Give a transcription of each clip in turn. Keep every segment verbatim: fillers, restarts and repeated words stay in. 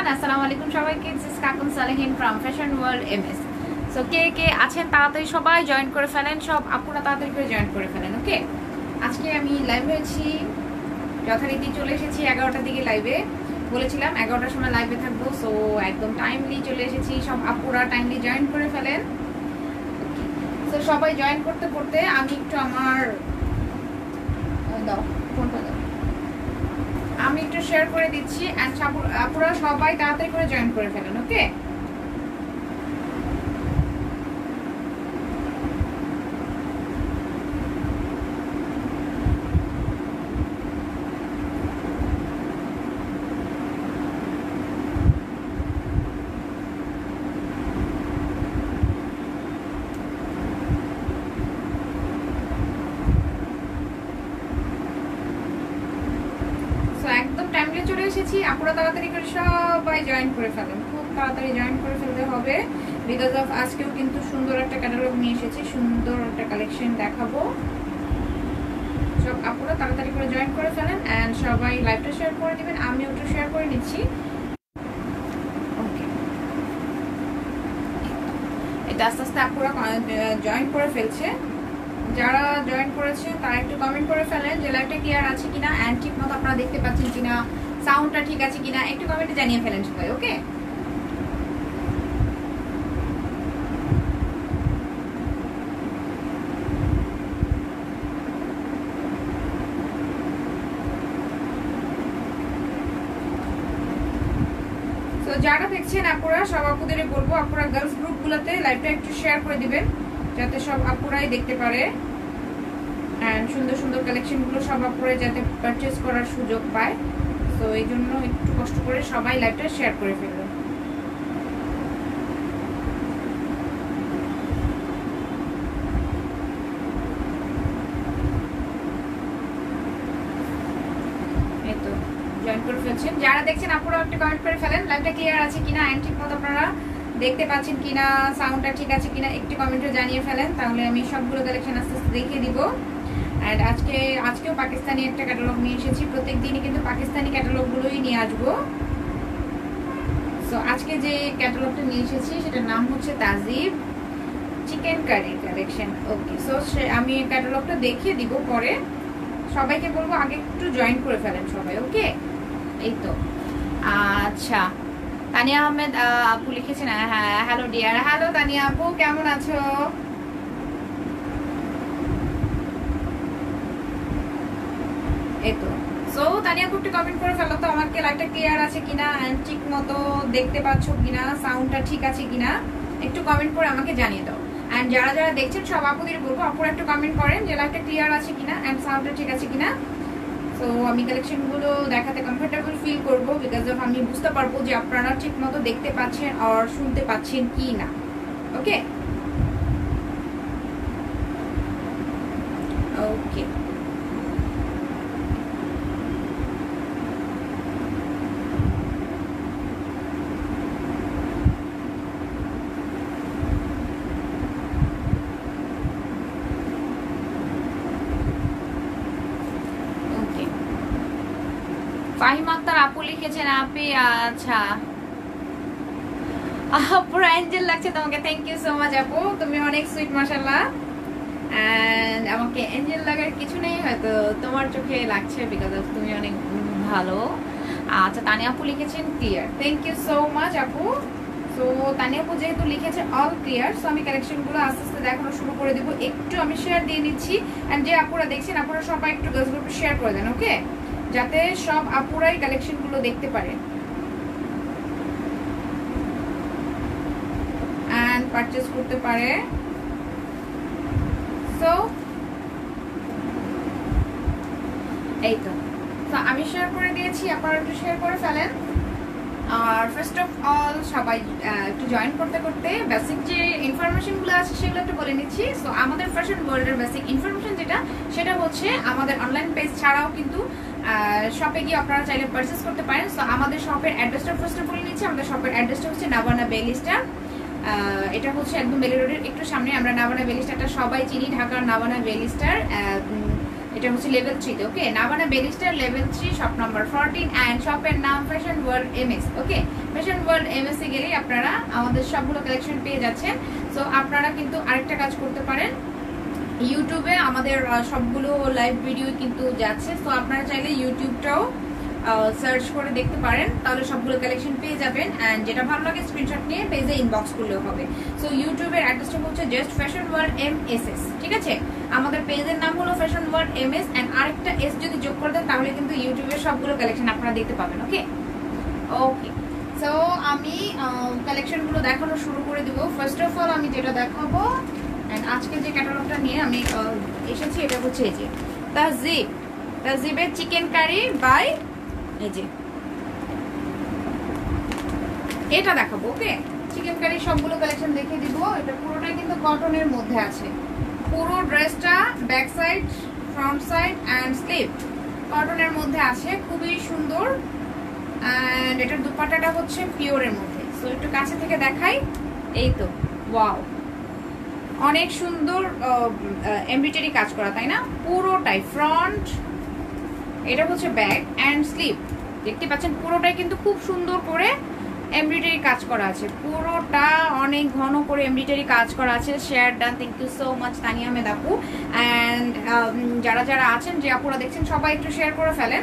আসসালামু আলাইকুম সবাইকে। This is Kakon Salehin from fashion world MS. So কে কে আছেন তাড়াতাড়ি সবাই জয়েন করে ফেলেন, সব আপুরা তাড়াতাড়ি করে জয়েন করে ফেলেন। ওকে, আজকে আমি লাইভ হয়েছি, যথারীতি চলে এসেছি এগারোটার দিকে লাইভে। বলেছিলাম এগারোটার সময় লাইভে থাকবো, সো একদম টাইমলি চলে এসেছি। সব আপুরা টাইমলি জয়েন করে ফেলেন। তো সবাই জয়েন করতে করতে আমি একটু আমার দাও ফোনটা দাও আমি একটু শেয়ার করে দিচ্ছি, এন্ড আপুরা সবাই তাড়াতাড়ি করে জয়েন করে ফেলেন। ওকে, চলে এসেছি। আপনারা তাড়াতাড়ি করে সবাই জয়েন করে ফেলেন, খুব তাড়াতাড়ি জয়েন করে ফেলতে হবে, বিকজ অফ আজকেও কিন্তু সুন্দর একটা ক্যাটালগ নিয়ে এসেছি, সুন্দর একটা কালেকশন দেখাবো। সব আপনারা তাড়াতাড়ি করে জয়েন করে ফেলেন এন্ড সবাই লাইভটা শেয়ার করে দিবেন। আমি একটু শেয়ার করে নিচ্ছি। ওকে, এটা আস্তে আস্তে আপনারা জয়েন করে ফেলছে। যারা জয়েন করেছে তারা একটু কমেন্ট করে ফেলেন যে লাইভটা ক্লিয়ার আছে কিনা, এন্ড ঠিক মতো আপনারা দেখতে পাচ্ছেন কিনা, সাউন্ডটা ঠিক আছে কিনা, একটু কমেন্টে জানিয়ে ফেলেন সবাই। ওকে, তো যারা দেখছেন আপুরা, সব আপুদেরই বলবো আপুরা গার্লস গ্রুপগুলোতে লাইভটা একটু শেয়ার করে দিবেন, যাতে সব আপুরাই দেখতে পারে এন্ড সুন্দর সুন্দর কালেকশনগুলো সব আপুরাই যাতে পারচেজ করার সুযোগ পায়। তো এই জন্য একটু কষ্ট করে সবাই লাইভটা শেয়ার করে ফেলবেন। এই তো জয়েন করে ফেলছেন। যারা দেখছেন আপনারা একটু কমেন্ট করে ফেলেন লাইভটা ক্লিয়ার আছে কিনা, এন্ড ঠিক মতো আপনারা দেখতে পাচ্ছেন কিনা, সাউন্ডটা ঠিক আছে কিনা, একটু কমেন্টে জানিয়ে ফেলেন, তাহলে আমি সবগুলো কালেকশন আস্তে আস্তে দেখিয়ে দিব। এন্ড আজকে আজকেও পাকিস্তানি একটা ক্যাটালগ নিয়ে এসেছি। প্রত্যেক দিনই কিন্তু পাকিস্তানি ক্যাটালগগুলোই নিয়ে আসবো। সো আজকে যে ক্যাটালগটা নিয়ে এসেছি সেটার নাম হচ্ছে Tahzib chikankari collection. Okay, so আমি ক্যাটালগটা দেখিয়ে দিব পরে। সবাইকে বলবো আগে একটু জয়েন করে ফেলেন সবাই। ওকে, এই তো আচ্ছা, তানিয়া আহমেদ আপু লিখেছেন, হ্যাঁ হ্যালো ডিয়ার। হ্যালো তানিয়া আপু, কেমন আছো? এই তো সো তানিয়া আপু একটু কমেন্ট করে ফেলো তো আমাকে লাইভটা ক্লিয়ার আছে কিনা, এন্ড ঠিক মতো দেখতে পাচ্ছো কিনা, সাউন্ডটা ঠিক আছে কিনা, একটু কমেন্ট করে আমাকে জানিয়ে দাও। এন্ড যারা যারা দেখছেন সব আপুদের বলবো আপুরা একটু কমেন্ট করেন যে লাইভটা ক্লিয়ার আছে কিনা এন্ড সাউন্ডটা ঠিক আছে কিনা। সো আমি কালেকশনগুলো দেখাতে কমফোর্টেবল ফিল করবো, বিকজ অফ আমি বুঝতে পারবো যে আপনারা ঠিক মতো দেখতে পাচ্ছেন আর শুনতে পাচ্ছেন কি না। ওকে ওকে ফাহিম আক্তার আপু লিখেছেন আপি। আচ্ছা আপুর অ্যাঞ্জেল লাগছে তোমাকে, থ্যাংক ইউ সো মাচ আপু, তুমি অনেক সুইট মাশাআল্লাহ। এন্ড আমাকে অ্যাঞ্জেল লাগার কিছু নেই, হয়তো তোমার চোখে লাগছে বিকজ অফ তুমি অনেক ভালো। আচ্ছা, তানিয়া আপু লিখেছেন clear, thank you so much আপু। সো তানিয়া আপু যেহেতু লিখেছে অল ক্লিয়ার, সো আমি কালেকশনগুলো আস্তে আস্তে দেখানো শুরু করে দেবো। একটু আমি শেয়ার দিয়ে নিচ্ছি, এন্ড যে আপুরা দেখছেন আপুরা সবাই একটু গার্লস গ্রুপে শেয়ার করে দেন। ওকে, যাতে সব আপুরাই কালেকশনগুলো দেখতে পারে এন্ড পারচেজ করতে পারে। সো এই তো আমি শেয়ার করে দিয়েছি, আপনারা একটু শেয়ার করে ফেলেন। আর ফার্স্ট অফ অল সবাই একটু জয়েন করতে করতে বেসিক যে ইনফরমেশনগুলো আছে সেগুলো একটু বলে নিচ্ছি। সো আমাদের ফ্যাশন ওয়ার্ল্ডের বেসিক ইনফরমেশন যেটা, সেটা হচ্ছে আমাদের অনলাইন পেজ ছাড়াও কিন্তু শপে গিয়ে আপনারা চাইলে পারচেস করতে পারেন। সো আমাদের শপের অ্যাড্রেসটা ফার্স্টে বলে নিচ্ছি। আমাদের শপের অ্যাড্রেসটা হচ্ছে নাভানা বেলি স্টার। এটা হচ্ছে একদম বেলি রোডের একটু সামনে। আমরা নাভানা বেলি স্টারটা সবাই চিনি, ঢাকার নাভানা বেলি স্টার। এটা হচ্ছে লেভেল থ্রি তে। Okay, Navana বেলিস্টার level three, shop number fourteen, and শপের নাম fashion world MS. Okay, fashion world MS এ গেলেই আপনারা আমাদের সবগুলো কালেকশন পেয়ে যাচ্ছেন। সো আপনারা কিন্তু আরেকটা কাজ করতে পারেন, ইউটিউবে আমাদের সবগুলো লাইভ ভিডিও কিন্তু যাচ্ছে। সো আপনারা চাইলে ইউটিউবটাও সার্চ করে দেখতে পারেন, তাহলে সবগুলো কালেকশন পেয়ে যাবেন। অ্যান্ড যেটা ভালো লাগে স্ক্রিনশট নিয়ে পেজে ইনবক্স করলেও হবে। সো ইউটিউবের অ্যাড্রেসটা হচ্ছে just fashion world M S S, ঠিক আছে? আমাদের পেজের নাম হলো fashion world M S, and আরেকটা এস যদি যোগ করে দেন তাহলে কিন্তু ইউটিউবের সবগুলো কালেকশন আপনারা দেখতে পাবেন। ওকে ওকে সো আমি কালেকশনগুলো দেখানো শুরু করে দিব। ফার্স্ট অফ অল আমি যেটা দেখাবো, অ্যান্ড আজকে যে ক্যাটালগটা নিয়ে আমি এসেছি এটা হচ্ছে এই যে তাহজিব, তাহজিবের চিকেন কারি বাই এই যে এটা দেখাবো। ওকে, চিকেন কারি সবগুলো কালেকশন দেখিয়ে দিব। এটা পুরোটাই কিন্তু কটনের মধ্যে আছে, পুরো ড্রেসটা back side, front side and sleeve কটনের মধ্যে আছে, খুবই সুন্দর। অ্যান্ড এটার দুপাট্টাটা হচ্ছে পিওরের মধ্যে। সো একটু কাছে থেকে দেখাই, এই তো ওয়াও, অনেক সুন্দর এমব্রয়ডারি কাজ করা, তাই না? পুরোটাই ফ্রন্ট, এটা হচ্ছে ব্যাক অ্যান্ড স্লিভ, দেখতে পাচ্ছেন পুরোটাই কিন্তু খুব সুন্দর করে এমব্রয়ডারি কাজ করা আছে, পুরোটা অনেক ঘন করে এমব্রয়ডারি কাজ করা আছে। Share done, thank you so much Tania Ahmed আপু। অ্যান্ড যারা যারা আছেন, যে আপুরা দেখছেন, সবাই একটু শেয়ার করে ফেলেন।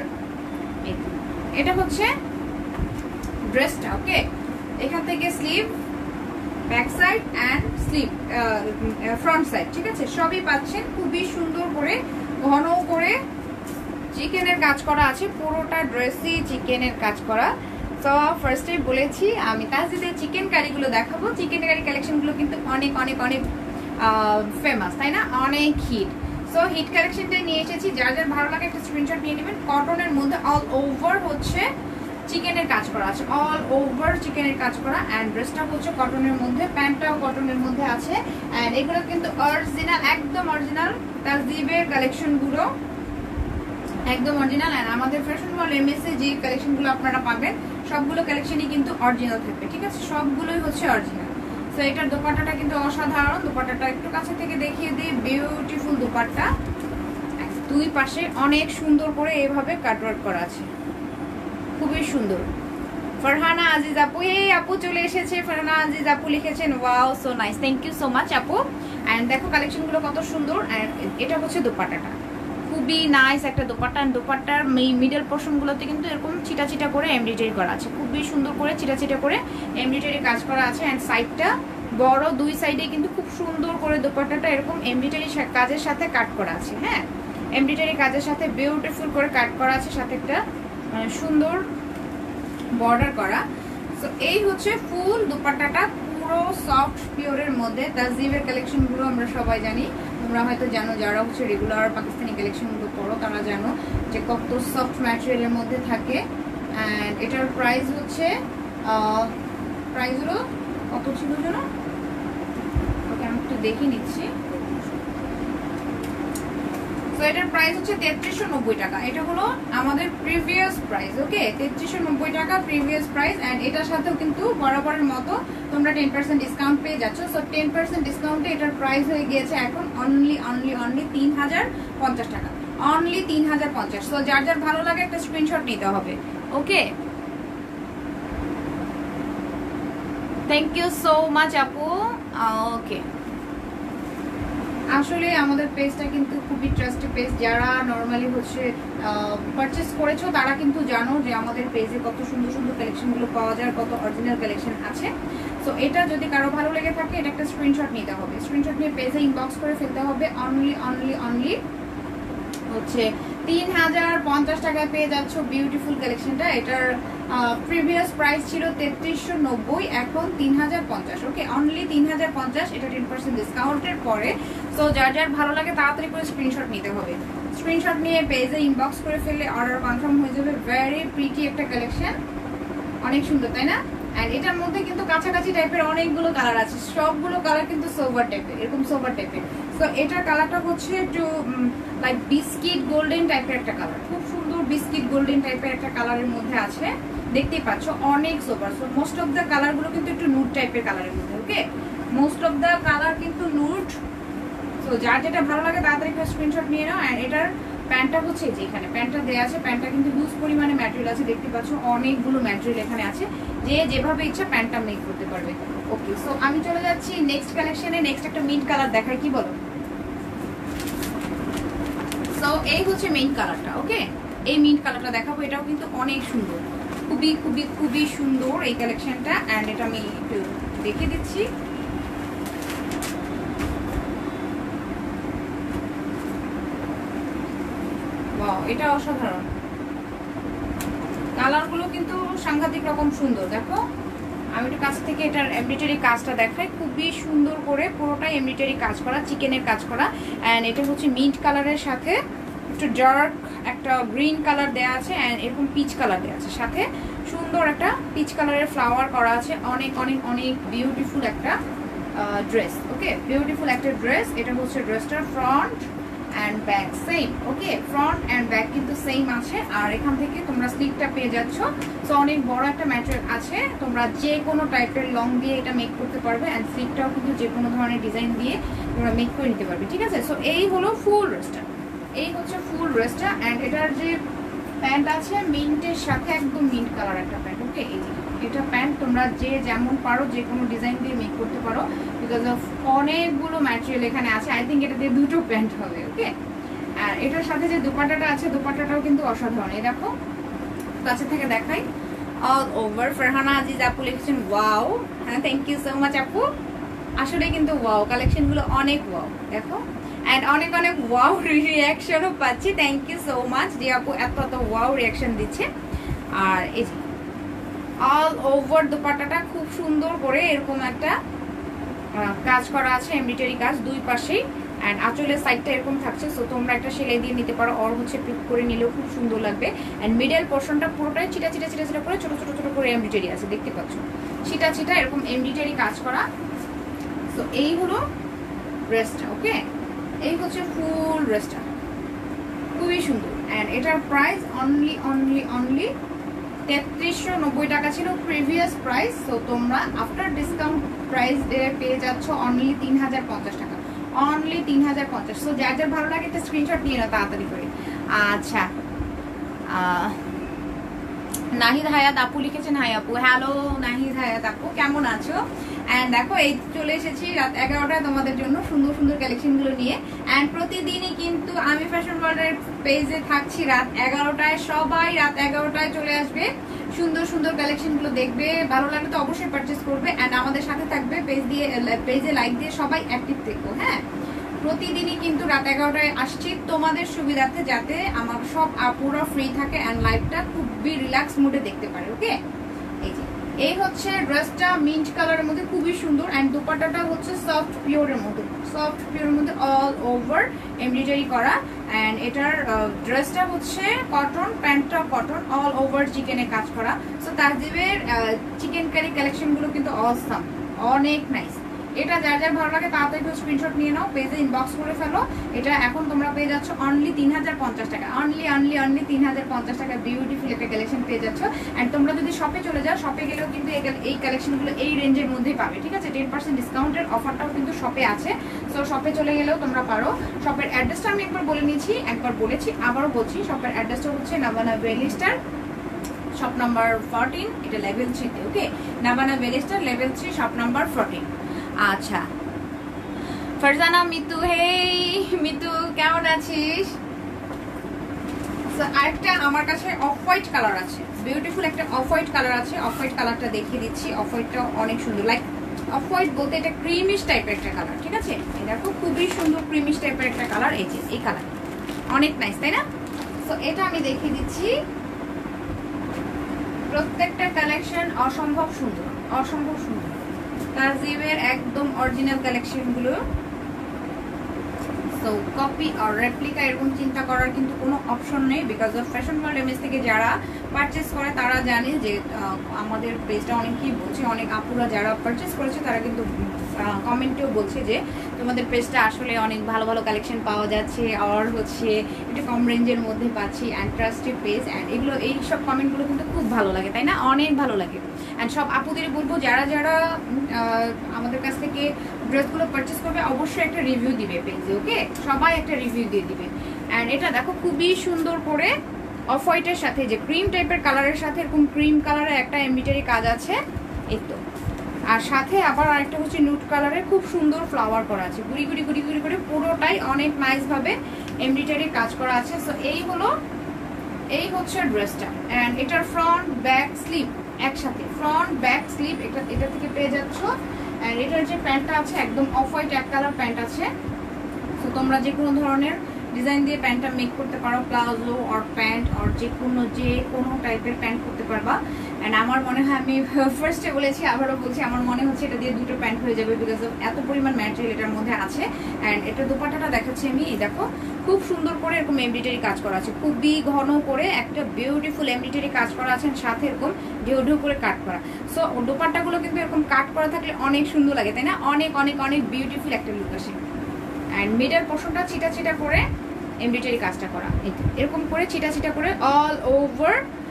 এটা হচ্ছে ড্রেসটা। ওকে, এখান থেকে sleeve, back side and sleeve, front side, ঠিক আছে? সবই পাচ্ছেন, খুবই সুন্দর করে ঘন করে চিকেনের কাজ করা আছে, পুরোটা ড্রেসই চিকেনের কাজ করা। তো ফার্স্টে বলেছি আমি তাহজিদের চিকেন কারিগুলো দেখাবো। চিকেন কারি কালেকশনগুলো কিন্তু অনেক অনেক অনেক ফেমাস, তাই না? অনেক হিট। সো হিট কালেকশনটাই নিয়ে এসেছি, যার যার ভালো লাগে একটা স্ক্রিনশট নিয়ে নেবেন। কটনের মধ্যে অল ওভার হচ্ছে চিকেনের কাজ করা আছে, অল ওভার চিকেনের কাজ করা। অ্যান্ড ড্রেসটা হচ্ছে কটনের মধ্যে, প্যান্টটাও কটনের মধ্যে আছে। অ্যান্ড এগুলো কিন্তু অরিজিনাল, একদম অরিজিনাল তাহজিবের কালেকশনগুলো, একদম অরিজিনাল। অ্যান্ড আমাদের ফ্যাশন ওয়ার্ল্ড এমএস এ যে কালেকশনগুলো আপনারা পাবেন সবগুলো কালেকশনই কিন্তু অরিজিনাল থাকবে, ঠিক আছে? সবগুলোই হচ্ছে অরিজিনাল। সো এটার দোপাট্টাটা কিন্তু অসাধারণ। দোপাট্টাটা একটু কাছে থেকে দেখিয়ে দিই, বিউটিফুল দোপাট্টা, দুই পাশে অনেক সুন্দর করে এভাবে কাটওয়ার্ক করা আছে, খুবই সুন্দর। ফারহানা আজিজ আপু, এই আপু চলে এসেছে, ফারহানা আজিজ আপু লিখেছেন wow so nice, thank you so much আপু। অ্যান্ড দেখো কালেকশনগুলো কত সুন্দর। অ্যান্ড এটা হচ্ছে দোপাট্টাটা, খুবই নাইস একটা দোপাট্টা। দোপাট্টার মিডল পোর্শনগুলোতে কিন্তু এরকম ছিটা ছিটা করে এমব্রয়ডারি করা আছে, খুবই সুন্দর করে ছিটা ছিটা করে এমব্রয়ডারি কাজ করা আছে। অ্যান্ড সাইডটা বড়, দুই সাইডে কিন্তু খুব সুন্দর করে দোপাট্টাটা এরকম এমব্রয়ডারি কাজের সাথে কাট করা আছে। হ্যাঁ, এমব্রয়ডারি কাজের সাথে বিউটিফুল করে কাট করা আছে, সাথে একটা সুন্দর বর্ডার করা। সো এই হচ্ছে ফুল দোপাট্টাটা, পুরো সফট পিওরের মধ্যে। তাহজিবের কালেকশনগুলো আমরা সবাই জানি, তোমরা হয়তো জানো, যারা হচ্ছে রেগুলার পাকিস্তানি কালেকশনগুলো পড়ো তারা জানো যে কত সফট ম্যাটেরিয়ালের মধ্যে থাকে। অ্যান্ড এটার প্রাইস হচ্ছে, প্রাইস হলো কত ছিল যেন, ওকে আমি একটু দেখে নিচ্ছি। তো এটার প্রাইস হচ্ছে তেত্রিশশো নব্বই টাকা। এটা হলো আমাদের প্রিভিয়াস প্রাইস। ওকে, তেত্রিশশো নব্বই টাকা প্রিভিয়াস প্রাইস। অ্যান্ড এটার সাথেও কিন্তু বরাবরের মতো তোমরা টেন পার্সেন্ট ডিসকাউন্ট পেয়ে যাচ্ছ। সো টেন পার্সেন্ট ডিসকাউন্টে এটার প্রাইস হয়ে গিয়েছে এখন অনলি অনলি অনলি তিন হাজার পঞ্চাশ টাকা, অনলি তিন হাজার পঞ্চাশ। সো যার যার ভালো লাগে একটা স্ক্রিনশট নিতে হবে। Okay, thank you so much আপু। ওকে, আসলে আমাদের পেজটা কিন্তু খুবই ট্রাস্টেড পেজ। যারা নর্মালি হচ্ছে পারচেস করেছো তারা কিন্তু জানো যে আমাদের পেজে কত সুন্দর সুন্দর কালেকশনগুলো পাওয়া যায়, কত অরিজিনাল কালেকশন আছে। সো এটা যদি কারো ভালো লেগে থাকে এটা একটা স্ক্রিনশট নিতে হবে, স্ক্রিনশট নিয়ে পেজে ইনবক্স করে ফেলতে হবে। অনলি অনলি অনলি হচ্ছে তিন হাজার পঞ্চাশ টাকায় পেয়ে যাচ্ছ বিউটিফুল কালেকশনটা। এটার প্রিভিয়াস প্রাইস ছিল তেত্রিশশো নব্বই, এখন তিন হাজার পঞ্চাশ। ওকে, অনলি তিন হাজার পঞ্চাশ, এটা টেন পার্সেন্ট ডিসকাউন্টের পরে। সো যার যার ভালো লাগে তাড়াতাড়ি করে স্ক্রিনশট নিতে হবে। স্ক্রিনশট নিয়ে পেজে ইনবক্স করে ফেললে অর্ডার কনফার্ম হয়ে যাবে। ভেরি প্রিটি একটা কালেকশন, অনেক সুন্দর, তাই না? অ্যান্ড এটার মধ্যে কিন্তু কাছাকাছি টাইপের অনেকগুলো কালার আছে, সবগুলো কালার কিন্তু সোভার টাইপের, এরকম সোভার টাইপের। সো এটার কালারটা হচ্ছে একটু লাইক বিস্কিট গোল্ডেন টাইপের একটা কালার, খুব সুন্দর বিস্কিট গোল্ডেন টাইপের একটা কালারের মধ্যে আছে, দেখতেই পাচ্ছ অনেক sober. So most of the কালারগুলো কিন্তু একটু নুড টাইপের কালারের মধ্যে। Okay, most of the colour কিন্তু নুড। তো যার যেটা ভালো লাগে তাড়াতাড়ি একটা স্ক্রিনশট নিয়ে নাও। অ্যান্ড এটার প্যান্টটা হচ্ছে যে এখানে প্যান্টটা দেওয়া আছে, প্যান্টটা কিন্তু হিউজ পরিমাণে ম্যাটেরিয়াল আছে, দেখতে পাচ্ছ অনেকগুলো ম্যাটেরিয়াল এখানে আছে, যে যেভাবে ইচ্ছা প্যান্টটা মেক করতে পারবে। ওকে, সো আমি চলে যাচ্ছি নেক্সট কালেকশনে। নেক্সট একটা মিন্ট কালার দেখার, কি বলো? সো এই হচ্ছে মিন্ট কালারটা। ওকে, এই মিন্ট কালারটা দেখাবো, এটাও কিন্তু অনেক সুন্দর, খুবই খুবই খুবই সুন্দর এই কালেকশনটা। অ্যান্ড এটা আমি একটু দেখে দিচ্ছি। ওয়াও, এটা অসাধারণ, কালারগুলো কিন্তু সাংঘাতিক রকম সুন্দর। দেখো আমি একটু কাছ থেকে এটার এমব্রয়ডারি কাজটা দেখাই, খুবই সুন্দর করে পুরোটাই এমব্রয়ডারি কাজ করা, চিকেনের কাজ করা। অ্যান্ড এটা হচ্ছে মিন্ট কালারের সাথে একটু ডার্ক একটা গ্রিন কালার দেওয়া আছে, অ্যান্ড এরকম পিচ কালার দেওয়া আছে, সাথে সুন্দর একটা পিচ কালারের ফ্লাওয়ার করা আছে। অনেক অনেক অনেক বিউটিফুল একটা ড্রেস। ওকে, বিউটিফুল একটা ড্রেস। এটা হচ্ছে ড্রেসটার front and back same. Okay, front and back কিন্তু সেম আছে। আর এখান থেকে তোমরা স্লিভটা পেয়ে যাচ্ছ। সো অনেক বড় একটা ম্যাটেরিয়াল আছে, তোমরা যে কোনো টাইপের লং দিয়ে এটা মেক করতে পারবে। অ্যান্ড স্লিভটাও কিন্তু যে কোনো ধরনের ডিজাইন দিয়ে তোমরা মেক করে নিতে পারবে, ঠিক আছে? সো এই হলো ফুল ড্রেসটা, এই হচ্ছে ফুল ড্রেসটা। অ্যান্ড এটার যে প্যান্ট আছে মিন্টের সাথে একদম মিন্ট কালার একটা প্যান্ট। ওকে, এই যে এটা প্যান্ট তোমরা যে যেমন পারো যে কোনো ডিজাইন দিয়ে মেক করতে পারো, বিকজ অফ অনেকগুলো ম্যাটেরিয়াল এখানে আছে। আই থিঙ্ক এটা দিয়ে দুটো প্যান্ট হবে। ওকে, আর এটার সাথে যে দুপাট্টাটা আছে, দুপাট্টাটাও কিন্তু অসাধারণ। এই দেখো কাছে থেকে দেখাই, অল ওভার। ফারহানা আজিজ আপু লিখেছেন ওয়াও। হ্যাঁ, থ্যাংক ইউ সো মাচ আপু, আসলে কিন্তু ওয়াও, কালেকশনগুলো অনেক ওয়াও। দেখো, অ্যান্ড অনেক অনেক ওয়াও রিয়াকশনও পাচ্ছি। থ্যাংক ইউ সো মাচ যে আপু এত এত ওয়াও রিয়াকশন দিচ্ছে। আর এই যে অল ওভার দুপাট্টাটা খুব সুন্দর করে এরকম একটা কাজ করা আছে, এমব্রয়ডারি কাজ দুই পাশেই। অ্যান্ড আঁচলের সাইডটা এরকম থাকছে, সো তোমরা একটা সেলাই দিয়ে নিতে পারো, আর হচ্ছে পিক করে নিলেও খুব সুন্দর লাগবে। অ্যান্ড মিডল পোর্শনটা পুরোটাই চিটা চিটা চিটা চিটা করে ছোট ছোট ছোট করে এমব্রয়ডারি আছে, দেখতে পাচ্ছ চিটা চিটা এরকম এমব্রয়ডারি কাজ করা। সো এই হলো ড্রেসটা। ওকে, এই হচ্ছে ফুল ড্রেসটা, খুবই সুন্দর। অ্যান্ড এটার প্রাইস অনলি অনলি অনলি তেত্রিশশো নব্বই টাকা ছিল প্রিভিয়াস প্রাইস। সো তোমরা আফটার ডিসকাউন্ট প্রাইস পেয়ে যাচ্ছ অনলি তিন হাজার পঞ্চাশ টাকা, অনলি তিন হাজার পঞ্চাশ। সো যার যার ভালো লাগে একটা স্ক্রিনশট নিয়ে নাও তাড়াতাড়ি করে। আচ্ছা, নাহিদ হায়াত আপু লিখেছেন হাই আপু। হ্যালো নাহিদ হায়াত আপু, কেমন আছো? অ্যান্ড দেখো এই চলে এসেছি রাত এগারোটায় তোমাদের জন্য সুন্দর সুন্দর কালেকশনগুলো নিয়ে। অ্যান্ড প্রতিদিনই কিন্তু আমি ফ্যাশন ওয়ার্ল্ডের পেজে থাকছি রাত এগারোটায়, সবাই রাত এগারোটায় চলে আসবে, সুন্দর সুন্দর কালেকশনগুলো দেখবে, ভালো লাগলে তো অবশ্যই পারচেস করবে। অ্যান্ড আমাদের সাথে থাকবে, পেজ দিয়ে পেজে লাইক দিয়ে সবাই অ্যাক্টিভ থেকো। হ্যাঁ, প্রতিদিনই কিন্তু রাত এগারোটায় আসছি তোমাদের সুবিধার্থে, যাতে আমার সব আপুরা ফ্রি থাকে অ্যান্ড লাইভটা খুবই রিল্যাক্স মুডে দেখতে পারে। ওকে, এই যে এই হচ্ছে ড্রেসটা মিন্ট কালারের মধ্যে খুবই সুন্দর। অ্যান্ড দুপাট্টাটা হচ্ছে সফট পিওরের মধ্যে, সফট পিওরের মধ্যে অল ওভার এমব্রয়ডারি করা। অ্যান্ড এটার ড্রেসটা হচ্ছে কটন, প্যান্টটা কটন, অল ওভার চিকেনে কাজ করা। সো তাহজিবের চিকেন কারি কালেকশনগুলো কিন্তু অসাম, অনেক নাইস। এটা যার যার ভালো লাগে তাড়াতাড়ি একটু স্ক্রিনশট নিয়ে নাও, পেজে ইনবক্স করে ফেলো। এটা এখন তোমরা পেয়ে যাচ্ছ অনলি তিন হাজার পঞ্চাশ টাকা, অনলি অনলি অনলি তিন হাজার পঞ্চাশ টাকা বিউটিফুল একটা কালেকশন পেয়ে যাচ্ছ। অ্যান্ড তোমরা যদি শপে চলে যাও, শপে গেলেও কিন্তু এই কালেকশনগুলো এই রেঞ্জের মধ্যেই পাবে, ঠিক আছে? টেন পার্সেন্ট ডিসকাউন্টের অফারটাও কিন্তু শপে আছে। সো শপে চলে গেলেও তোমরা পারো। শপের অ্যাড্রেসটা আমি একবার বলে নিয়েছি, একবার বলেছি, আবারও বলছি। শপের অ্যাড্রেসটা হচ্ছে Navana Bailey Star, shop number fourteen, এটা লেভেল থ্রিতে। Okay, Navana বেলিস্টার level three, shop number fourteen. আচ্ছা, ফারজানা মিতু, হেই মিতু, কেমন আছিস? আরেকটা আমার কাছে অফ হোয়াইট কালার আছে, বিউটিফুল একটা অফ হোয়াইট কালার আছে। অফ হোয়াইট কালারটা দেখিয়ে দিচ্ছি। অফ হোয়াইটটা অনেক সুন্দর, লাইক অফ হোয়াইট বলতে এটা ক্রিমিশ টাইপের একটা কালার, ঠিক আছে? এই দেখো খুবই সুন্দর ক্রিমিশ টাইপের একটা কালার। এই যে এই কালার অনেক নাইস, তাই না? তো এটা আমি দেখিয়ে দিচ্ছি। প্রত্যেকটা কালেকশন অসম্ভব সুন্দর, অসম্ভব সুন্দর। তাহজিবের একদম অরিজিনাল কালেকশনগুলো। সো কপি আর রেপ্লিকা এরকম চিন্তা করার কিন্তু কোনো অপশন নেই, because of fashion world MS থেকে যারা পারচেস করে তারা জানে যে আমাদের পেজটা অনেকেই বলছে, অনেক আপুরা যারা পারচেস করেছে তারা কিন্তু কমেন্টেও বলছে যে তোমাদের পেজটা আসলে অনেক ভালো ভালো কালেকশন পাওয়া যাচ্ছে, আর হচ্ছে একটু কম রেঞ্জের মধ্যে পাচ্ছি, অ্যান্ড ট্রাস্টেড পেজ। অ্যান্ড এগুলো এই সব কমেন্টগুলো কিন্তু খুব ভালো লাগে, তাই না? অনেক ভালো লাগে। অ্যান্ড সব আপুদের বলবো যারা যারা আমাদের কাছ থেকে ড্রেসগুলো পারচেস করবে অবশ্যই একটা রিভিউ দিবে পেজে। ওকে, সবাই একটা রিভিউ দিয়ে দিবে। অ্যান্ড এটা দেখো খুবই সুন্দর করে অফ হোয়াইটের সাথে যে ক্রিম টাইপের কালারের সাথে এরকম ক্রিম কালারের একটা এমব্রয়ডারি কাজ আছে এই তো। আর সাথে আবার আরেকটা হচ্ছে নুট কালারের খুব সুন্দর ফ্লাওয়ার করা আছে, গুড়ি গুড়ি গুড়ি গুড়ি করে পুরোটাই অনেক নাইস ভাবে এমব্রয়ডারি কাজ করা আছে। সো এই হলো এই হচ্ছে ড্রেসটা। অ্যান্ড এটার ফ্রন্ট ব্যাক স্লিভ একসাথে, ফ্রন্ট ব্যাক স্লিভ এটা এটা থেকে পেয়ে যাচ্ছ। অ্যান্ড এটার যে প্যান্টটা আছে একদম অফ হোয়াইট এক কালার প্যান্ট আছে। তো তোমরা যে কোনো ধরনের ডিজাইন দিয়ে প্যান্টটা মেক করতে পারো, প্লাজো অর প্যান্ট অর যে কোনো যে কোনো টাইপের প্যান্ট করতে পারবা। অ্যান্ড আমার মনে হয় আমি ফার্স্টে বলেছি আবারও বলছি আমার মনে হচ্ছে এটা দিয়ে দুটো প্যান্ট হয়ে যাবে বিকজ অফ এত পরিমাণ ম্যাটেরিয়াল এটার মধ্যে আছে। অ্যান্ড এটা দোপাট্টাটা দেখাচ্ছি আমি, এই দেখো খুব সুন্দর করে এরকম এমব্রয়ডারি কাজ করা আছে, খুবই ঘন করে একটা বিউটিফুল এমব্রয়ডারি কাজ করা আছে, সাথে এরকম ঢেউ ঢেউ করে কাট করা। সো দোপাট্টাগুলো কিন্তু এরকম কাট করা থাকলে অনেক সুন্দর লাগে, তাই না? অনেক অনেক অনেক বিউটিফুল একটা লুক আসে। অ্যান্ড মিডল পোর্শনটা চিটা চিটা করে এমব্রয়ডারি কাজটা করা, এরকম করে চিটা চিটা করে অল ওভার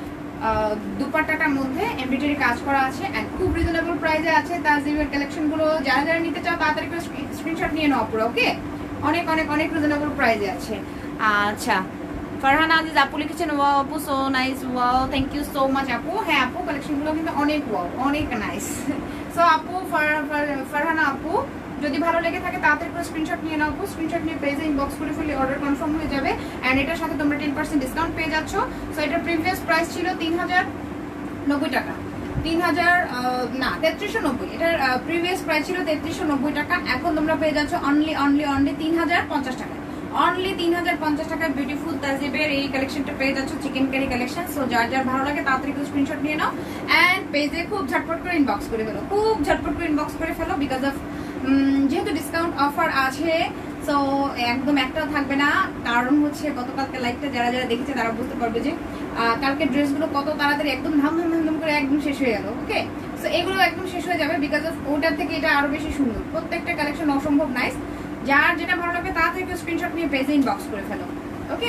দুপাট্টাটার মধ্যে এমব্রয়ডারি কাজ করা আছে। এন্ড খুব রিজনেবল প্রাইসে আছে তাহজিবের কালেকশনগুলো। যারা যারা নিতে চাও তাড়াতাড়ি করে স্ক্রিনশট নিয়ে নাও পুরো, ওকে? অনেক অনেক অনেক রিজনেবল প্রাইসে আছে। আচ্ছা, ফারহানা আজিজ আপু লিখেছেন ওয়াও আপু so nice, wow thank you so much আপু। হ্যাঁ আপু, কালেকশনগুলো কিন্তু অনেক ওয়াও, অনেক নাইস। সো আপু ফারহানা আপু যদি ভালো লেগে থাকে তাড়াতাড়ি করে স্ক্রিনশট নিয়ে নাও, স্ক্রিনশট নিয়ে পেজে ইনবক্স করে ফেললে অর্ডার কনফার্ম হয়ে যাবে। অ্যান্ড এটার সাথে তোমরা টেন পার্সেন্ট ডিসকাউন্ট পেয়ে যাচ্ছ। সো এটার প্রিভিয়াস প্রাইস ছিল তিন হাজার নব্বই টাকা, তিন হাজার না তেত্রিশশো নব্বই, এটার প্রিভিয়াস প্রাইস ছিল তেত্রিশশো নব্বই টাকা। এখন তোমরা পেয়ে যাচ্ছ অনলি অনলি অনলি তিন হাজার পঞ্চাশ টাকা, অনলি তিন হাজার পঞ্চাশ টাকায় বিউটিফুল তাহজিবের এই কালেকশনটা পেয়ে যাচ্ছ, চিকেন কারি কালেকশন। সো যার যার ভালো লাগে তাড়াতাড়ি করে স্ক্রিনশট নিয়ে নাও অ্যান্ড পেজে খুব ঝটপট করে ইনবক্স করে ফেলো, খুব ঝটপট করে ইনবক্স করে ফেলো বিকজ অফ যেহেতু ডিসকাউন্ট অফার আছে। সো একদম একটাও থাকবে না, কারণ হচ্ছে গতকালকে লাইভটা যারা যারা দেখেছে তারা বুঝতে পারবে যে কালকে ড্রেসগুলো কত তাড়াতাড়ি একদম ধাম ধাম ধাম করে একদম শেষ হয়ে গেল, ওকে? সো এগুলো একদম শেষ হয়ে যাবে বিকজ অফ ওটার থেকে এটা আরো বেশি সুন্দর, প্রত্যেকটা কালেকশন অসম্ভব নাইস। যার যেটা ভালো লাগবে তা থেকে স্ক্রিনশট নিয়ে পেজে ইনবক্স করে ফেলো, ওকে?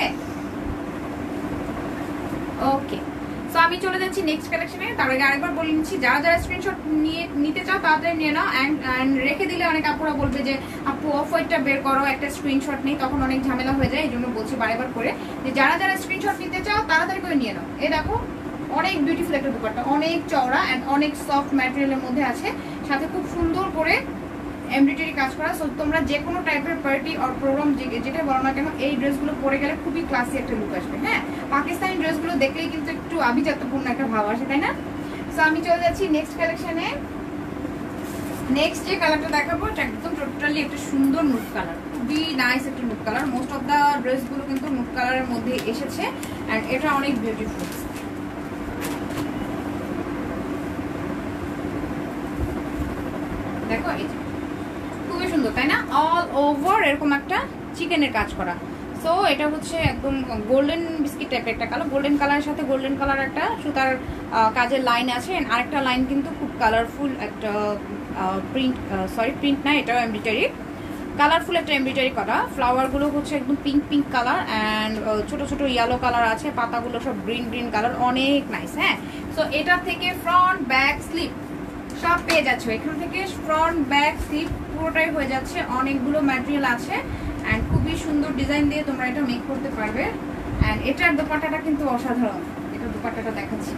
ওকে, সো আমি চলে যাচ্ছি নেক্সট কালেকশনে। তার আগে আরেকবার বলে নিচ্ছি, যারা যারা স্ক্রিনশট নিয়ে নিতে চাও তাড়াতাড়ি নিয়ে নাও। অ্যান্ড রেখে দিলে অনেক আপুরা বলবে যে আপু অফ হোয়াইটটা বের করো, একটা স্ক্রিনশট নেই, তখন অনেক ঝামেলা হয়ে যায়। এই জন্য বলছি বারেবার করে যে যারা যারা স্ক্রিনশট নিতে চাও তাড়াতাড়ি করে নিয়ে নাও। এই দেখো অনেক বিউটিফুল একটা দুপাট্টা, অনেক চওড়া অ্যান্ড অনেক সফট ম্যাটেরিয়ালের মধ্যে আছে, সাথে খুব সুন্দর করে এমব্রয়ডারি কাজ করা। সো তোমরা যে কোনো টাইপের পার্টি অর প্রোগ্রাম যেটা বলো না কেন এই ড্রেসগুলো পরে গেলে খুবই ক্লাসি একটা লুক আসবে। হ্যাঁ, পাকিস্তানি ড্রেসগুলো দেখলেই কিন্তু একটু আভিজাত্যপূর্ণ একটা ভাব আসে, তাই না? সো আমি চলে যাচ্ছি নেক্সট কালেকশনে। নেক্সট যে কালারটা দেখাবো এটা একদম টোটালি একটা সুন্দর নুট কালার, খুবই নাইস একটা nude colour. Most of the ড্রেসগুলো কিন্তু নুট কালারের মধ্যে এসেছে অ্যান্ড এটা অনেক বিউটিফুল। দেখো এই যে খুবই সুন্দর, তাই না? অল ওভার এরকম একটা চিকেনের কাজ করা। সো এটা হচ্ছে একদম গোল্ডেন বিস্কিট টাইপের একটা কালার, গোল্ডেন কালারের সাথে গোল্ডেন কালার একটা সুতার কাজের লাইন আছে। আরেকটা লাইন কিন্তু খুব কালারফুল একটা প্রিন্ট, সরি প্রিন্ট না, এটাও এমব্রয়ডারি, কালারফুল একটা এমব্রয়ডারি করা। ফ্লাওয়ারগুলো হচ্ছে একদম পিঙ্ক পিঙ্ক কালার অ্যান্ড ছোট ছোট ইয়েলো কালার আছে, পাতাগুলো সব গ্রিন গ্রিন কালার, অনেক নাইস। হ্যাঁ, সো এটা থেকে ফ্রন্ট ব্যাক স্লিপ সব পেয়ে যাচ্ছে, এখান থেকে ফ্রন্ট ব্যাক স্লিপ পুরোটাই হয়ে যাচ্ছে, অনেকগুলো ম্যাটেরিয়াল আছে অ্যান্ড খুবই সুন্দর ডিজাইন দিয়ে তোমরা এটা মেক করতে পারবে। অ্যান্ড এটার দোপাট্টাটা কিন্তু অসাধারণ, এটা দোপাট্টাটা দেখাচ্ছি।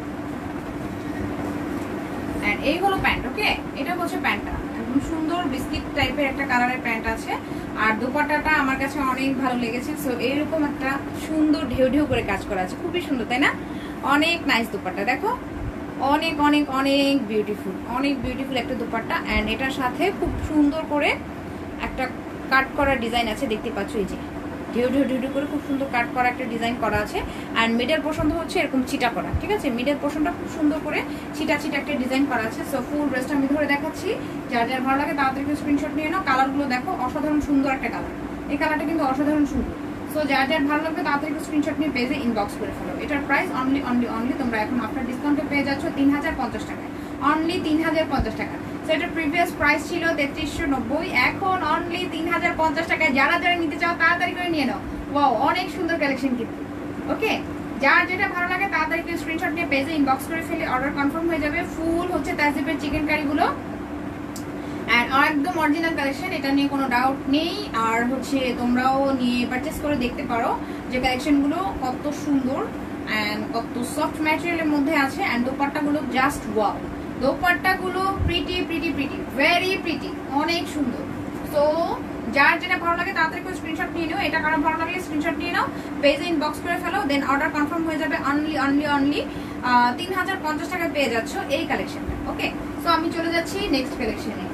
অ্যান্ড এই হলো প্যান্ট, ওকে? এটা হচ্ছে প্যান্টটা, একদম সুন্দর বিস্কিট টাইপের একটা কালারের প্যান্ট আছে আর দোপাট্টাটা আমার কাছে অনেক ভালো লেগেছে। সো এইরকম একটা সুন্দর ঢেউ ঢেউ করে কাজ করা আছে, খুবই সুন্দর, তাই না? অনেক নাইস দোপাট্টা, দেখো অনেক অনেক অনেক বিউটিফুল, অনেক বিউটিফুল একটা দোপাট্টা। অ্যান্ড এটার সাথে খুব সুন্দর করে একটা কাট করা ডিজাইন আছে, দেখতে পাচ্ছ এই যে ঢেউ ঢেউ ঢেউ করে খুব সুন্দর কাট করা একটা ডিজাইন করা আছে। অ্যান্ড মিডল পোর্শন হচ্ছে এরকম চিটা করা, ঠিক আছে? মিডল পোর্শনটা খুব সুন্দর করে চিটা চিটা একটা ডিজাইন করা আছে। সো ফুল ড্রেসটা আমি ধরে দেখাচ্ছি, যার যার ভালো লাগে তাড়াতাড়ি স্ক্রিনশট নিয়ে নাও। কালারগুলো দেখো অসাধারণ সুন্দর একটা কালার, এই কালারটা কিন্তু অসাধারণ সুন্দর। সো যার যার ভালো লাগবে তাড়াতাড়ি স্ক্রিনশট নিয়ে পেজে ইনবক্স করে ফেলো। এটার প্রাইস অনলি অনলি অনলি তোমরা এখন আপনার ডিসকাউন্টে পেয়ে যাচ্ছ তিন হাজার পঞ্চাশ টাকায়, অনলি তিন হাজার পঞ্চাশ টাকা। সো এটার প্রিভিয়াস প্রাইস ছিল তেত্রিশশো নব্বই, এখন অনলি তিন হাজার পঞ্চাশ টাকায়। যারা যারা নিতে চাও তাড়াতাড়ি করে নিয়ে নাও। ওয়াও, অনেক সুন্দর কালেকশন কিন্তু, ওকে? যার যেটা ভালো লাগে তাড়াতাড়ি স্ক্রিনশট নিয়ে পেজে ইনবক্স করে ফেলে অর্ডার কনফার্ম হয়ে যাবে। ফুল হচ্ছে তাহজিবের চিকেন কারিগুলো অ্যান্ড একদম অরিজিনাল কালেকশন, এটা নিয়ে কোনো ডাউট নেই। আর হচ্ছে তোমরাও নিয়ে পারচেস করে দেখতে পারো যে কালেকশনগুলো কত সুন্দর অ্যান্ড কত সফট ম্যাটেরিয়ালের মধ্যে আছে। অ্যান্ড দোপাট্টাগুলো জাস্ট ওয়াও, দোপাট্টাগুলো pretty pretty pretty very pretty, অনেক সুন্দর। সো যার যেটা ভালো লাগে তাড়াতাড়ি করে স্ক্রিনশট নিয়ে নাও। এটা কারো ভালো লাগলে স্ক্রিনশট নিয়ে নাও, পেজে ইনবক্স করে ফেলো, দেন অর্ডার কনফার্ম হয়ে যাবে। অনলি অনলি অনলি তিন হাজার পঞ্চাশ টাকা পেয়ে যাচ্ছ এই কালেকশনটা। ওকে, সো আমি চলে যাচ্ছি নেক্সট কালেকশনে।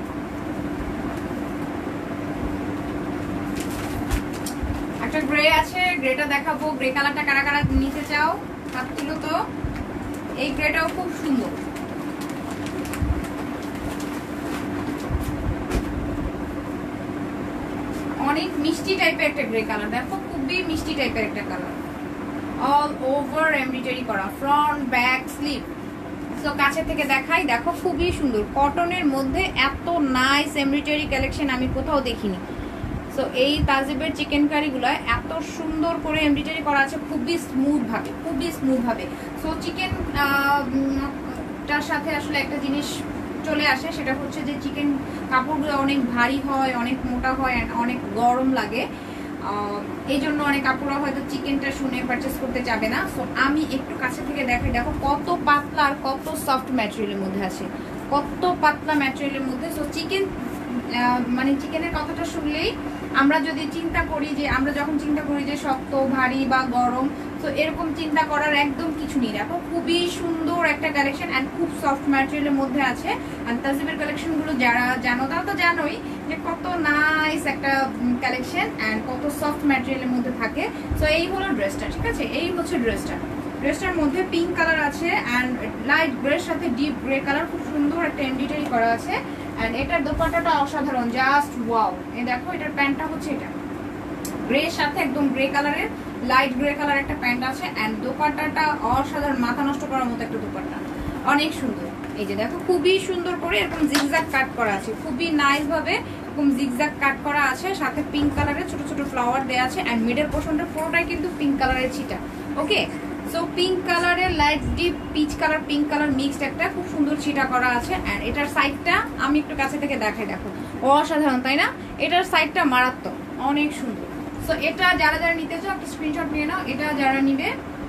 একটা গ্রে আছে, গ্রেটা দেখাবো। গ্রে কালারটা কারা কারা নিতে চাও হাত তুলো তো। এই গ্রেটাও খুব সুন্দর, অনেক মিষ্টি টাইপের একটা গ্রে কালার। দেখো খুবই মিষ্টি টাইপের একটা কালার, অল ওভার এমব্রয়ডারি করা, ফ্রন্ট ব্যাক স্লিভ। সো কাছে থেকে দেখাই, দেখো খুবই সুন্দর কটনের মধ্যে এত নাইস এমব্রয়ডারি কালেকশন আমি কোথাও দেখিনি। সো এই তাজিবের চিকেন কারিগুলো এত সুন্দর করে এমব্রয়ডারি করা আছে, খুবই স্মুথ ভাবে, খুবই স্মুথ ভাবে। সো চিকেন টার সাথে আসলে একটা জিনিস চলে আসে, সেটা হচ্ছে যে চিকেন কাপড়গুলো অনেক ভারী হয়, অনেক মোটা হয়, অনেক গরম লাগে। এই জন্য অনেক কাপড়রা হয়তো চিকেনটা শুনে পারচেস করতে যাবে না। সো আমি একটু কাছে থেকে দেখাই, দেখো কত পাতলা আর কত সফট ম্যাটেরিয়ালের মধ্যে আছে, কত পাতলা ম্যাটেরিয়ালের মধ্যে। সো চিকেন মানে চিকেনের কথাটা শুনলেই আমরা যদি চিন্তা করি যে আমরা যখন চিন্তা করি যে শক্ত ভারী বা গরম, তো এরকম চিন্তা করার একদম কিছু নেই। দেখো খুবই সুন্দর একটা কালেকশন অ্যান্ড খুব সফট ম্যাটেরিয়ালের মধ্যে আছে। আর তাজিবের কালেকশনগুলো যারা জানো তারা তো জানোই যে কত নাইস একটা কালেকশন অ্যান্ড কত সফট ম্যাটেরিয়ালের মধ্যে থাকে। সো এই হলো ড্রেসটা, ঠিক আছে, এই হচ্ছে ড্রেসটা। ড্রেসটার মধ্যে পিঙ্ক কালার আছে অ্যান্ড লাইট গ্রের সাথে ডিপ গ্রে কালার, খুব সুন্দর একটা এমব্রয়ডারি করা আছে। অ্যান্ড এটার দোপাট্টাটা অসাধারণ, জাস্ট ওয়াও। এই দেখো এটার প্যান্টটা হচ্ছে এটা গ্রে সাথে একদম গ্রে কালারের লাইট গ্রে কালার একটা প্যান্ট আছে। অ্যান্ড দোপাট্টাটা অসাধারণ, মাথা নষ্ট করার মতো একটা দোপাট্টা, অনেক সুন্দর। এই যে দেখো খুবই সুন্দর করে এরকম জিগজ্যাগ কাট করা আছে, খুবই নাইস ভাবে এরকম জিগজ্যাগ কাট করা আছে, সাথে পিঙ্ক কালারের ছোট ছোট ফ্লাওয়ার দেওয়া আছে। অ্যান্ড মিডল পোর্শনটা পুরোটাই কিন্তু পিঙ্ক কালারের ছিটা। ওকে, সো পিঙ্ক কালারের light deep peach colour pink colour mixed একটা খুব সুন্দর ছিটা করা আছে। অ্যান্ড এটার সাইডটা আমি একটু কাছে থেকে দেখাই, দেখো অসাধারণ তাই না? এটার সাইডটা মারাত্মক, অনেক সুন্দর। সো এটা যারা যারা নিতে চাও একটা স্ক্রিনশট নিয়ে নাও। এটা যারা নিবে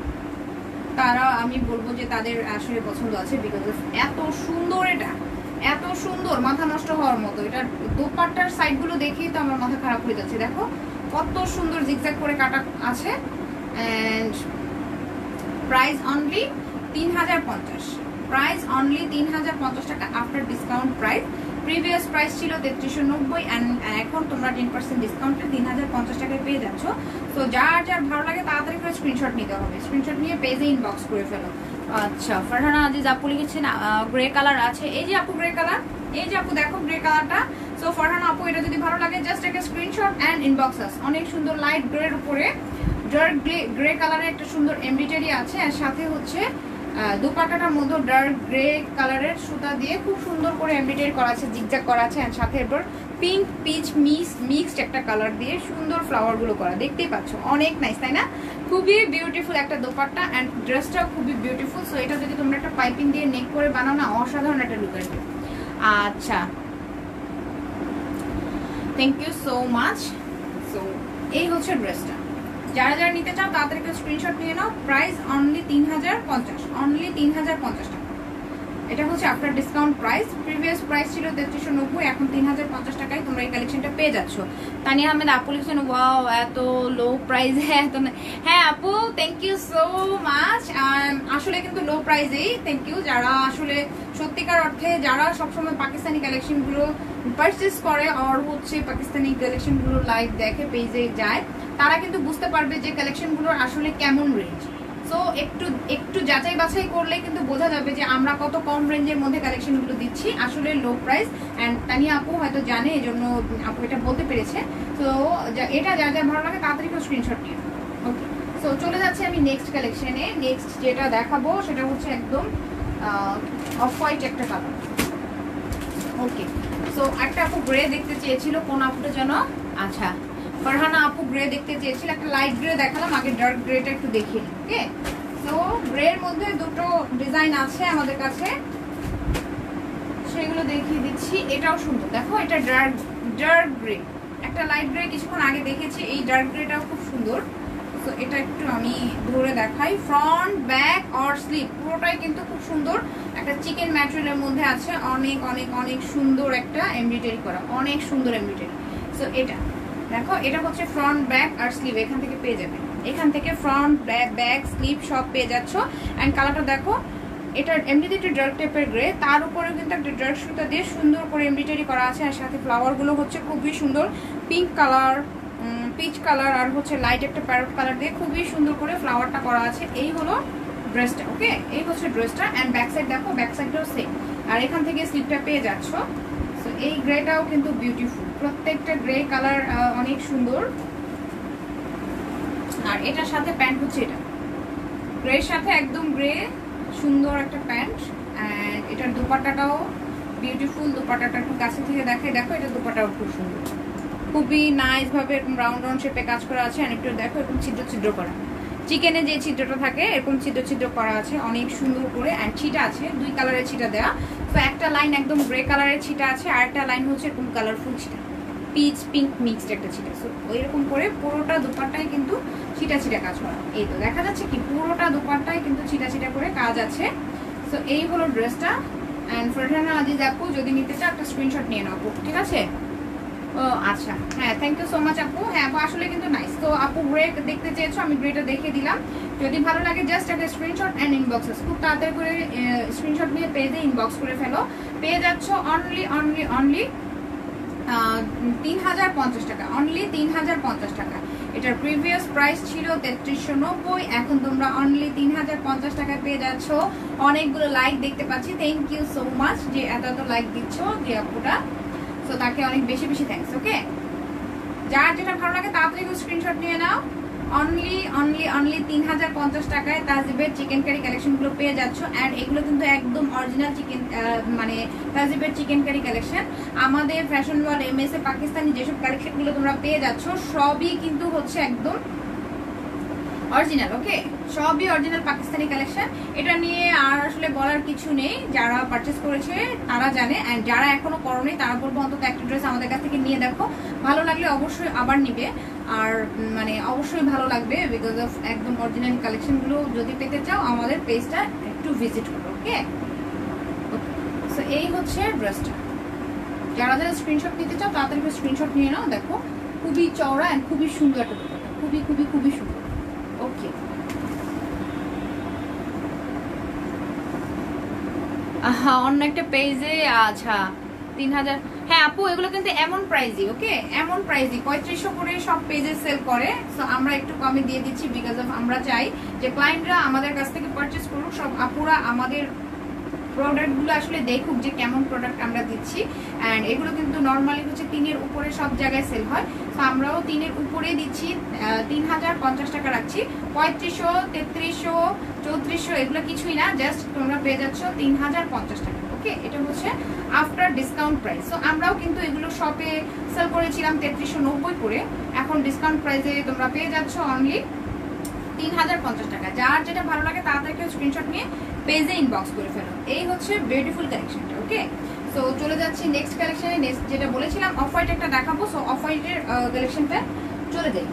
তারা আমি বলবো যে তাদের আসলে পছন্দ আছে, বিকজ এত সুন্দর, এটা এত সুন্দর মাথা নষ্ট হওয়ার মতো। এটার দোপাট্টার সাইডগুলো দেখেই তো আমার মাথা খারাপ হয়ে যাচ্ছে। দেখো কত সুন্দর জিগজ্যাগ করে কাটা আছে। অ্যান্ড প্রাইস অনলি তিন হাজার পঞ্চাশ, প্রাইস অনলি তিন হাজার পঞ্চাশ টাকা after discount price. Previous price ছিল তেত্রিশশো নব্বই অ্যান্ড এখন তোমরা টেন পার্সেন্ট ডিসকাউন্টে তিন হাজার পঞ্চাশ টাকায় পেয়ে যাচ্ছ। তো যার যার ভালো লাগে তাড়াতাড়ি করে স্ক্রিনশট নিতে হবে, স্ক্রিনশট নিয়ে পেজে ইনবক্স করে ফেলো। আচ্ছা, ফারহানা আজিজ আপু লিখেছেন গ্রে কালার আছে। এই যে আপু গ্রে কালার, এই যে আপু দেখো গ্রে কালারটা। সো ফারহানা আপু এটা যদি ভালো লাগে জাস্ট একটা স্ক্রিনশট অ্যান্ড ইনবক্স আস। অনেক সুন্দর লাইট গ্রের উপরে ডার্ক গ্রে গ্রে কালারের একটা সুন্দর এমব্রয়ডারি আছে। আর সাথে হচ্ছে দোপাট্টাটার মধ্যে ডার্ক গ্রে কালারের সুতা দিয়ে খুব সুন্দর করে এমব্রয়ডারি করা আছে, জিগজ্যাগ করা আছে। আর সাথে এরপর পিঙ্ক পিচ মিক্স মিক্সড একটা কালার দিয়ে সুন্দর ফ্লাওয়ার গুলো করা, দেখতেই পাচ্ছ অনেক নাইস তাই না? খুবই বিউটিফুল একটা দোপাট্টা অ্যান্ড ড্রেসটাও খুবই বিউটিফুল। সো এটা যদি তোমরা একটা পাইপিং দিয়ে নেক করে বানাও না, অসাধারণ একটা লুক আসবে। আচ্ছা, thank you so much. So এই হচ্ছে ড্রেসটা, যারা যারা নিতে চাও তাড়াতাড়ি একটা স্ক্রিনশট নিয়ে নাও। প্রাইস অনলি তিন হাজার পঞ্চাশ, অনলি তিন হাজার পঞ্চাশ টাকা। এটা হচ্ছে after discount price. Previous price ছিল তেত্রিশশো নব্বই, এখন তিন হাজার পঞ্চাশ টাকায় তোমরা এই কালেকশনটা পেয়ে যাচ্ছ। তানিয়া আহমেদ আপু লিখছেন ওয়াও এত লো প্রাইস। হ্যাঁ তো হ্যাঁ আপু, থ্যাংক ইউ সো মাচ। আসলে কিন্তু লো প্রাইসেই থ্যাংক ইউ। যারা আসলে সত্যিকার অর্থে যারা সবসময় পাকিস্তানি কালেকশনগুলো পারচেস করে আর হচ্ছে পাকিস্তানি কালেকশনগুলো লাইভ দেখে, পেজে যায়, তারা কিন্তু বুঝতে পারবে যে কালেকশনগুলোর আসলে কেমন রেঞ্জ। সো একটু একটু যাচাই বাছাই করলে কিন্তু বোঝা যাবে যে আমরা কত কম রেঞ্জের মধ্যে কালেকশনগুলো দিচ্ছি, আসলে লো প্রাইস। অ্যান্ড তানিয়া আপু হয়তো জানে, এই জন্য আপু এটা বলতে পেরেছে। তো এটা যা যা ভালো লাগে তাড়াতাড়ি করে স্ক্রিনশট নিয়ে। ওকে, সো চলে যাচ্ছি আমি নেক্সট কালেকশনে। নেক্সট যেটা দেখাবো সেটা হচ্ছে একদম অফ হোয়াইট একটা কালার। ওকে, সো একটা আপু গ্রে দেখতে চেয়েছিল, কোন আপুটা যেন, আচ্ছা ফারহানা আপু গ্রে দেখতে চেয়েছিল। একটা লাইট গ্রে দেখালাম, আগে ডার্ক গ্রেটা একটু দেখিয়ে নিই। ওকে, সো গ্রের মধ্যে দুটো ডিজাইন আছে আমাদের কাছে। হচ্ছে এগুলো দেখিয়ে দিচ্ছি। এটাও সুন্দর, দেখো এটা ডার্ক ডার্ক গ্রে, একটা লাইট গ্রে কিছুক্ষণ আগে দেখেছি, এই ডার্ক গ্রেটাও খুব সুন্দর। তো এটা একটু আমি ধরে দেখাই, ফ্রন্ট ব্যাক অর স্লিভ পুরোটাই কিন্তু খুব সুন্দর, একটা চিকেন ম্যাটেরিয়ালের মধ্যে আছে, অনেক অনেক অনেক সুন্দর একটা এমব্রয়ডারি করা, অনেক সুন্দর এমব্রয়ডারি। সো এটা দেখো, এটা হচ্ছে ফ্রন্ট ব্যাক আর স্লিভ, এখান থেকে পেয়ে যাবে, এখান থেকে ফ্রন্ট ব্যাক স্লিভ সব পেয়ে যাচ্ছ। অ্যান্ড কালারটা দেখো, এটা এমনিতে একটু ডার্ক টাইপের গ্রে, তার উপরে কিন্তু একটা ডার্ক সুতা দিয়ে সুন্দর করে এমব্রয়ডারি করা আছে, আর সাথে ফ্লাওয়ারগুলো হচ্ছে খুবই সুন্দর, পিঙ্ক কালার, পিচ কালার আর হচ্ছে লাইট একটা প্যারট কালার দিয়ে খুবই সুন্দর করে ফ্লাওয়ারটা করা আছে। এই হলো ড্রেসটা, ওকে এই হচ্ছে ড্রেসটা। অ্যান্ড ব্যাক সাইড দেখো, ব্যাক সাইডটাও সেম, আর এখান থেকে স্লিভটা পেয়ে যাচ্ছ। সো এই গ্রেটাও কিন্তু বিউটিফুল, প্রত্যেকটা গ্রে কালার অনেক সুন্দর। আর এটার সাথে প্যান্ট হচ্ছে এটা গ্রের সাথে একদম গ্রে সুন্দর একটা প্যান্ট। অ্যান্ড এটার দুপাট্টাটাও বিউটিফুল, দুপাট্টাটা একটু কাছে থেকে দেখে, দেখো এটা দুপাট্টাও খুব সুন্দর, খুবই নাইস ভাবে এরকম রাউন্ড রাউন্ড শেপে কাজ করা আছে। আর একটু দেখো এরকম ছিদ্র ছিদ্র করা, চিকেনে যে ছিদ্রটা থাকে এরকম ছিদ্র ছিদ্র করা আছে অনেক সুন্দর করে। অ্যান্ড ছিটা আছে, দুই কালারের ছিটা দেওয়া। তো একটা লাইন একদম গ্রে কালারের ছিটা আছে, আর একটা লাইন হচ্ছে এরকম কালারফুল ছিটা, পিচ পিঙ্ক মিক্সড একটা ছিটা। সো ওইরকম করে পুরোটা দুপাট্টায় কিন্তু ছিটা ছিটা কাজ করা। এই তো দেখা যাচ্ছে কি, পুরোটা দুপাট্টায় কিন্তু ছিটা ছিটা করে কাজ আছে। সো এই হলো ড্রেসটা। অ্যান্ড ফরহানা আজিজ আপু যদি নিতে চাও একটা স্ক্রিনশট নিয়ে নাও, ঠিক আছে? ও আচ্ছা, হ্যাঁ থ্যাংক ইউ সো মাচ আপু। হ্যাঁ আপু আসলে কিন্তু নাইস। তো আপু গ্রে দেখতে চেয়েছো, আমি গ্রেটা দেখিয়ে দিলাম। যদি ভালো লাগে জাস্ট একটা স্ক্রিনশট অ্যান্ড ইনবক্সেস, খুব তাড়াতাড়ি করে স্ক্রিনশট নিয়ে পেজে ইনবক্স করে ফেলো। পেয়ে যাচ্ছ অনলি অনলি অনলি তিন হাজার পঞ্চাশ টাকা, অনলি তিন হাজার পঞ্চাশ টাকা। এটার প্রিভিয়াস প্রাইস ছিল তেত্রিশশো নব্বই, এখন তোমরা অনলি তিন হাজার পঞ্চাশ টাকায় পেয়ে যাচ্ছ। অনেকগুলো লাইক দেখতে পাচ্ছি, থ্যাংক ইউ সো মাচ যে এত এত লাইক দিচ্ছ যে আপুটা, সো তাকে অনেক বেশি বেশি থ্যাঙ্কস। ওকে, যার যেটা ভালো লাগে তাড়াতাড়ি স্ক্রিনশট নিয়ে নাও। অনলি অনলি অনলি তিন হাজার পঞ্চাশ টাকায় তাহজিবের চিকেন কারি কালেকশনগুলো পেয়ে যাচ্ছ। অ্যান্ড এগুলো কিন্তু একদম অরিজিনাল চিকেন, মানে তাহজিবের চিকেন কারি কালেকশন। আমাদের ফ্যাশন ওয়ার্ল্ড এম এস এ পাকিস্তানি যেসব কালেকশনগুলো তোমরা পেয়ে যাচ্ছ সবই কিন্তু হচ্ছে একদম অরিজিনাল। ওকে, সবই অরিজিনাল পাকিস্তানি কালেকশন। এটা নিয়ে আর আসলে বলার কিছু নেই, যারা পারচেস করেছে তারা জানে। অ্যান্ড যারা এখনো করোনি তারা বলবো অন্তত একটা ড্রেস আমাদের কাছ থেকে নিয়ে দেখো, ভালো লাগলে অবশ্যই আবার নিবে। আর মানে অবশ্যই ভালো লাগবে, বিকজ অফ একদম অরিজিনাল কালেকশনগুলো যদি পেতে চাও আমাদের পেজটা একটু ভিজিট করো। ওকে, সো এই হচ্ছে ড্রেসটা। যারা যারা স্ক্রিনশট নিতে চাও তাড়াতাড়ি স্ক্রিনশট নিয়ে নাও। দেখো খুবই চওড়া অ্যান্ড খুবই সুন্দর একটা দোপাট্টা, খুবই খুবই খুবই সুন্দর। ওকে, হ্যাঁ অন্য একটা পেজে আচ্ছা তিন হাজার, হ্যাঁ আপু এগুলো কিন্তু এমন প্রাইসই, ওকে এমন প্রাইসই পঁয়ত্রিশশো করে সব পেজে সেল করে। সো আমরা একটু কমে দিয়ে দিচ্ছি, বিকজ অফ আমরা চাই যে ক্লায়েন্টরা আমাদের কাছ থেকে পারচেস করুক, সব আপুরা আমাদের প্রোডাক্টগুলো আসলে দেখুক যে কেমন প্রোডাক্ট আমরা দিচ্ছি। অ্যান্ড এগুলো কিন্তু নর্মালি হচ্ছে তিনের উপরে সব জায়গায় সেল হয়, তো আমরাও তিনের উপরে দিচ্ছি, তিন হাজার পঞ্চাশ টাকা রাখছি। পঁয়ত্রিশশো তেত্রিশশো চৌত্রিশশো এগুলো কিছুই না, জাস্ট তোমরা পেয়ে যাচ্ছ তিন হাজার পঞ্চাশ টাকা। ওকে, এটা হচ্ছে আফটার ডিসকাউন্ট প্রাইস। সো আমরাও কিন্তু এগুলো শপে সেল করেছিলাম তেত্রিশশো নব্বই করে, এখন ডিসকাউন্ট প্রাইসে তোমরা পেয়ে যাচ্ছ অনলি তিন হাজার পঞ্চাশ টাকা। যার যেটা ভালো লাগে তাড়াতাড়ি স্ক্রিনশট নিয়ে পেজে ইনবক্স করে ফেলো। এই হচ্ছে বিউটিফুল কালেকশনটা। ওকে, সো চলে যাচ্ছি নেক্সট কালেকশনে। নেক্সট যেটা বলেছিলাম অফ হোয়াইট একটা দেখাবো, সো অফ হোয়াইটের কালেকশনটা চলে যাই।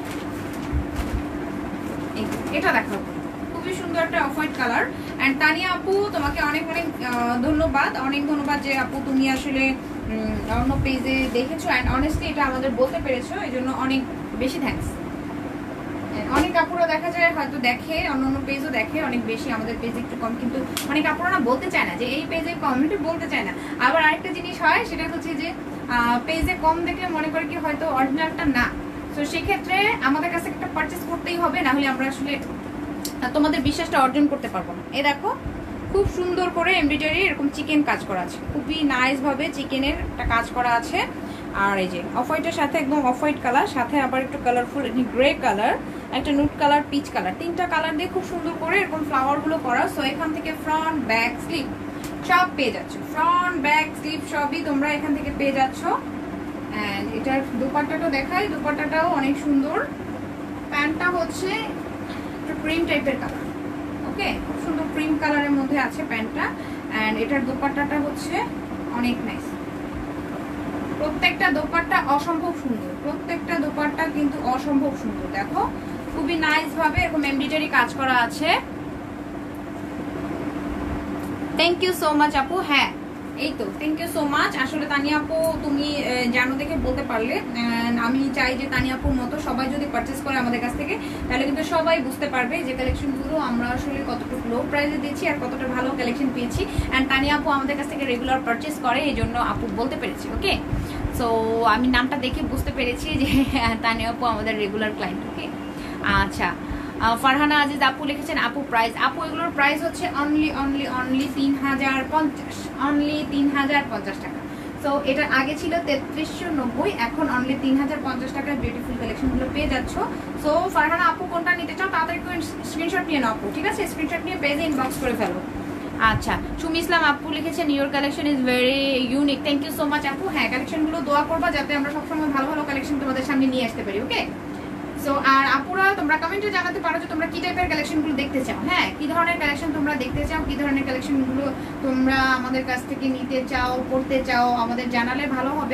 এটা দেখাবো, খুবই সুন্দর একটা off white colour. And Tania আপু তোমাকে অনেক অনেক ধন্যবাদ, অনেক ধন্যবাদ যে আপু তুমি আসলে অন্য পেজে দেখেছো অ্যান্ড অনেস্টলি এটা আমাদের বলতে পেরেছো, এই জন্য অনেক বেশি থ্যাঙ্কস। অনেক কাপড়ও দেখা যায় হয়তো দেখে, অন্য অন্য পেজও দেখে অনেক বেশি, আমাদের পেজে একটু কম, কিন্তু অনেক কাপড় না বলতে চায় না যে এই পেজে কম, একটু বলতে চায় না। আবার আরেকটা জিনিস হয় সেটা হচ্ছে যে পেজে কম দেখলে মনে করে কি হয়তো অরিজিনালটা না। তো সেক্ষেত্রে আমাদের কাছে একটা পারচেস করতেই হবে, না হলে আমরা আসলে তোমাদের বিশ্বাসটা অর্জন করতে পারবো না। এই দেখো খুব সুন্দর করে এমব্রয়ডারি এরকম চিকেন কাজ করা আছে, খুবই নাইস ভাবে চিকেনের একটা কাজ করা আছে। আর এই যে অফ হোয়াইটের সাথে একদম অফ হোয়াইট কালার, সাথে আবার একটু কালারফুল গ্রে কালার, একটা নুট কালার, পিচ কালার, তিনটা কালার দিয়ে খুব সুন্দর করে এরকম ফ্লাওয়ার গুলো করা। সো এখান থেকে ফ্রন্ট ব্যাক স্লিভ সব পেয়ে যাচ্ছ, ফ্রন্ট ব্যাক স্লিভ সবই তোমরা এখান থেকে পেয়ে যাচ্ছ। অ্যান্ড এটার দুপাট্টাটা দেখাই, দুপাট্টাটাও অনেক সুন্দর। প্যান্টটা হচ্ছে একটু ক্রিম টাইপের কালার, ওকে খুব সুন্দর ক্রিম কালারের মধ্যে আছে প্যান্টটা। অ্যান্ড এটার দুপাট্টাটা হচ্ছে অনেক নাইস। প্রত্যেকটা দোপাট্টা অসম্ভব সুন্দর, প্রত্যেকটা দোপাট্টা কিন্তু অসম্ভব সুন্দর। দেখো খুবই নাইস ভাবে এরকম এমব্রয়ডারি কাজ করা আছে। থ্যাংক ইউ সো মাচ আপু। হ্যাঁ এই তো থ্যাংক ইউ সো মাচ। আসলে তানিয়া আপু তুমি জানো দেখে বলতে পারলে, আমি চাই যে তানিয়া আপুর মতো সবাই যদি পারচেস করে আমাদের কাছ থেকে তাহলে কিন্তু সবাই বুঝতে পারবে যে কালেকশনগুলো আমরা আসলে কতটুকু লো প্রাইসে দিচ্ছি আর কতটা ভালো কালেকশন পেয়েছি। অ্যান্ড তানিয়া আপু আমাদের কাছ থেকে রেগুলার পারচেস করে, এই জন্য আপু বলতে পেরেছি। ওকে, সো আমি নামটা দেখে বুঝতে পেরেছি যে তানিয়া আপু আমাদের রেগুলার ক্লায়েন্ট। ওকে আচ্ছা, ফারহানা আজিজ আপু লিখেছেন আপু প্রাইস, আপু এগুলোর প্রাইস হচ্ছে অনলি অনলি অনলি তিন হাজার পঞ্চাশ, অনলি তিন হাজার পঞ্চাশ টাকা। সো এটার আগে ছিল তেত্রিশশো নব্বই, এখন অনলি তিন হাজার পঞ্চাশ টাকায় বিউটিফুল কালেকশনগুলো পেয়ে যাচ্ছ। সো ফারহানা আপু কোনটা নিতে চাও তাড়াতাড়ি স্ক্রিনশট নিয়ে নাও আপু, ঠিক আছে? স্ক্রিনশট নিয়ে পেজে ইনবক্স করে ফেলো। আচ্ছা, সুমি ইসলাম আপু লিখেছেন your collection is very unique. Thank you so much আপু। হ্যাঁ কালেকশনগুলো দোয়া করবা যাতে আমরা সবসময় ভালো ভালো কালেকশন তোমাদের সামনে নিয়ে আসতে পারি। ওকে, সো আর আপুরা তোমরা কমেন্টে জানাতে পারো যে তোমরা কি টাইপের কালেকশনগুলো দেখতে চাও। হ্যাঁ, কি ধরনের কালেকশন তোমরা দেখতে চাও, কি ধরনের কালেকশনগুলো তোমরা আমাদের কাছ থেকে নিতে চাও, পড়তে চাও, আমাদের জানালে ভালো হবে।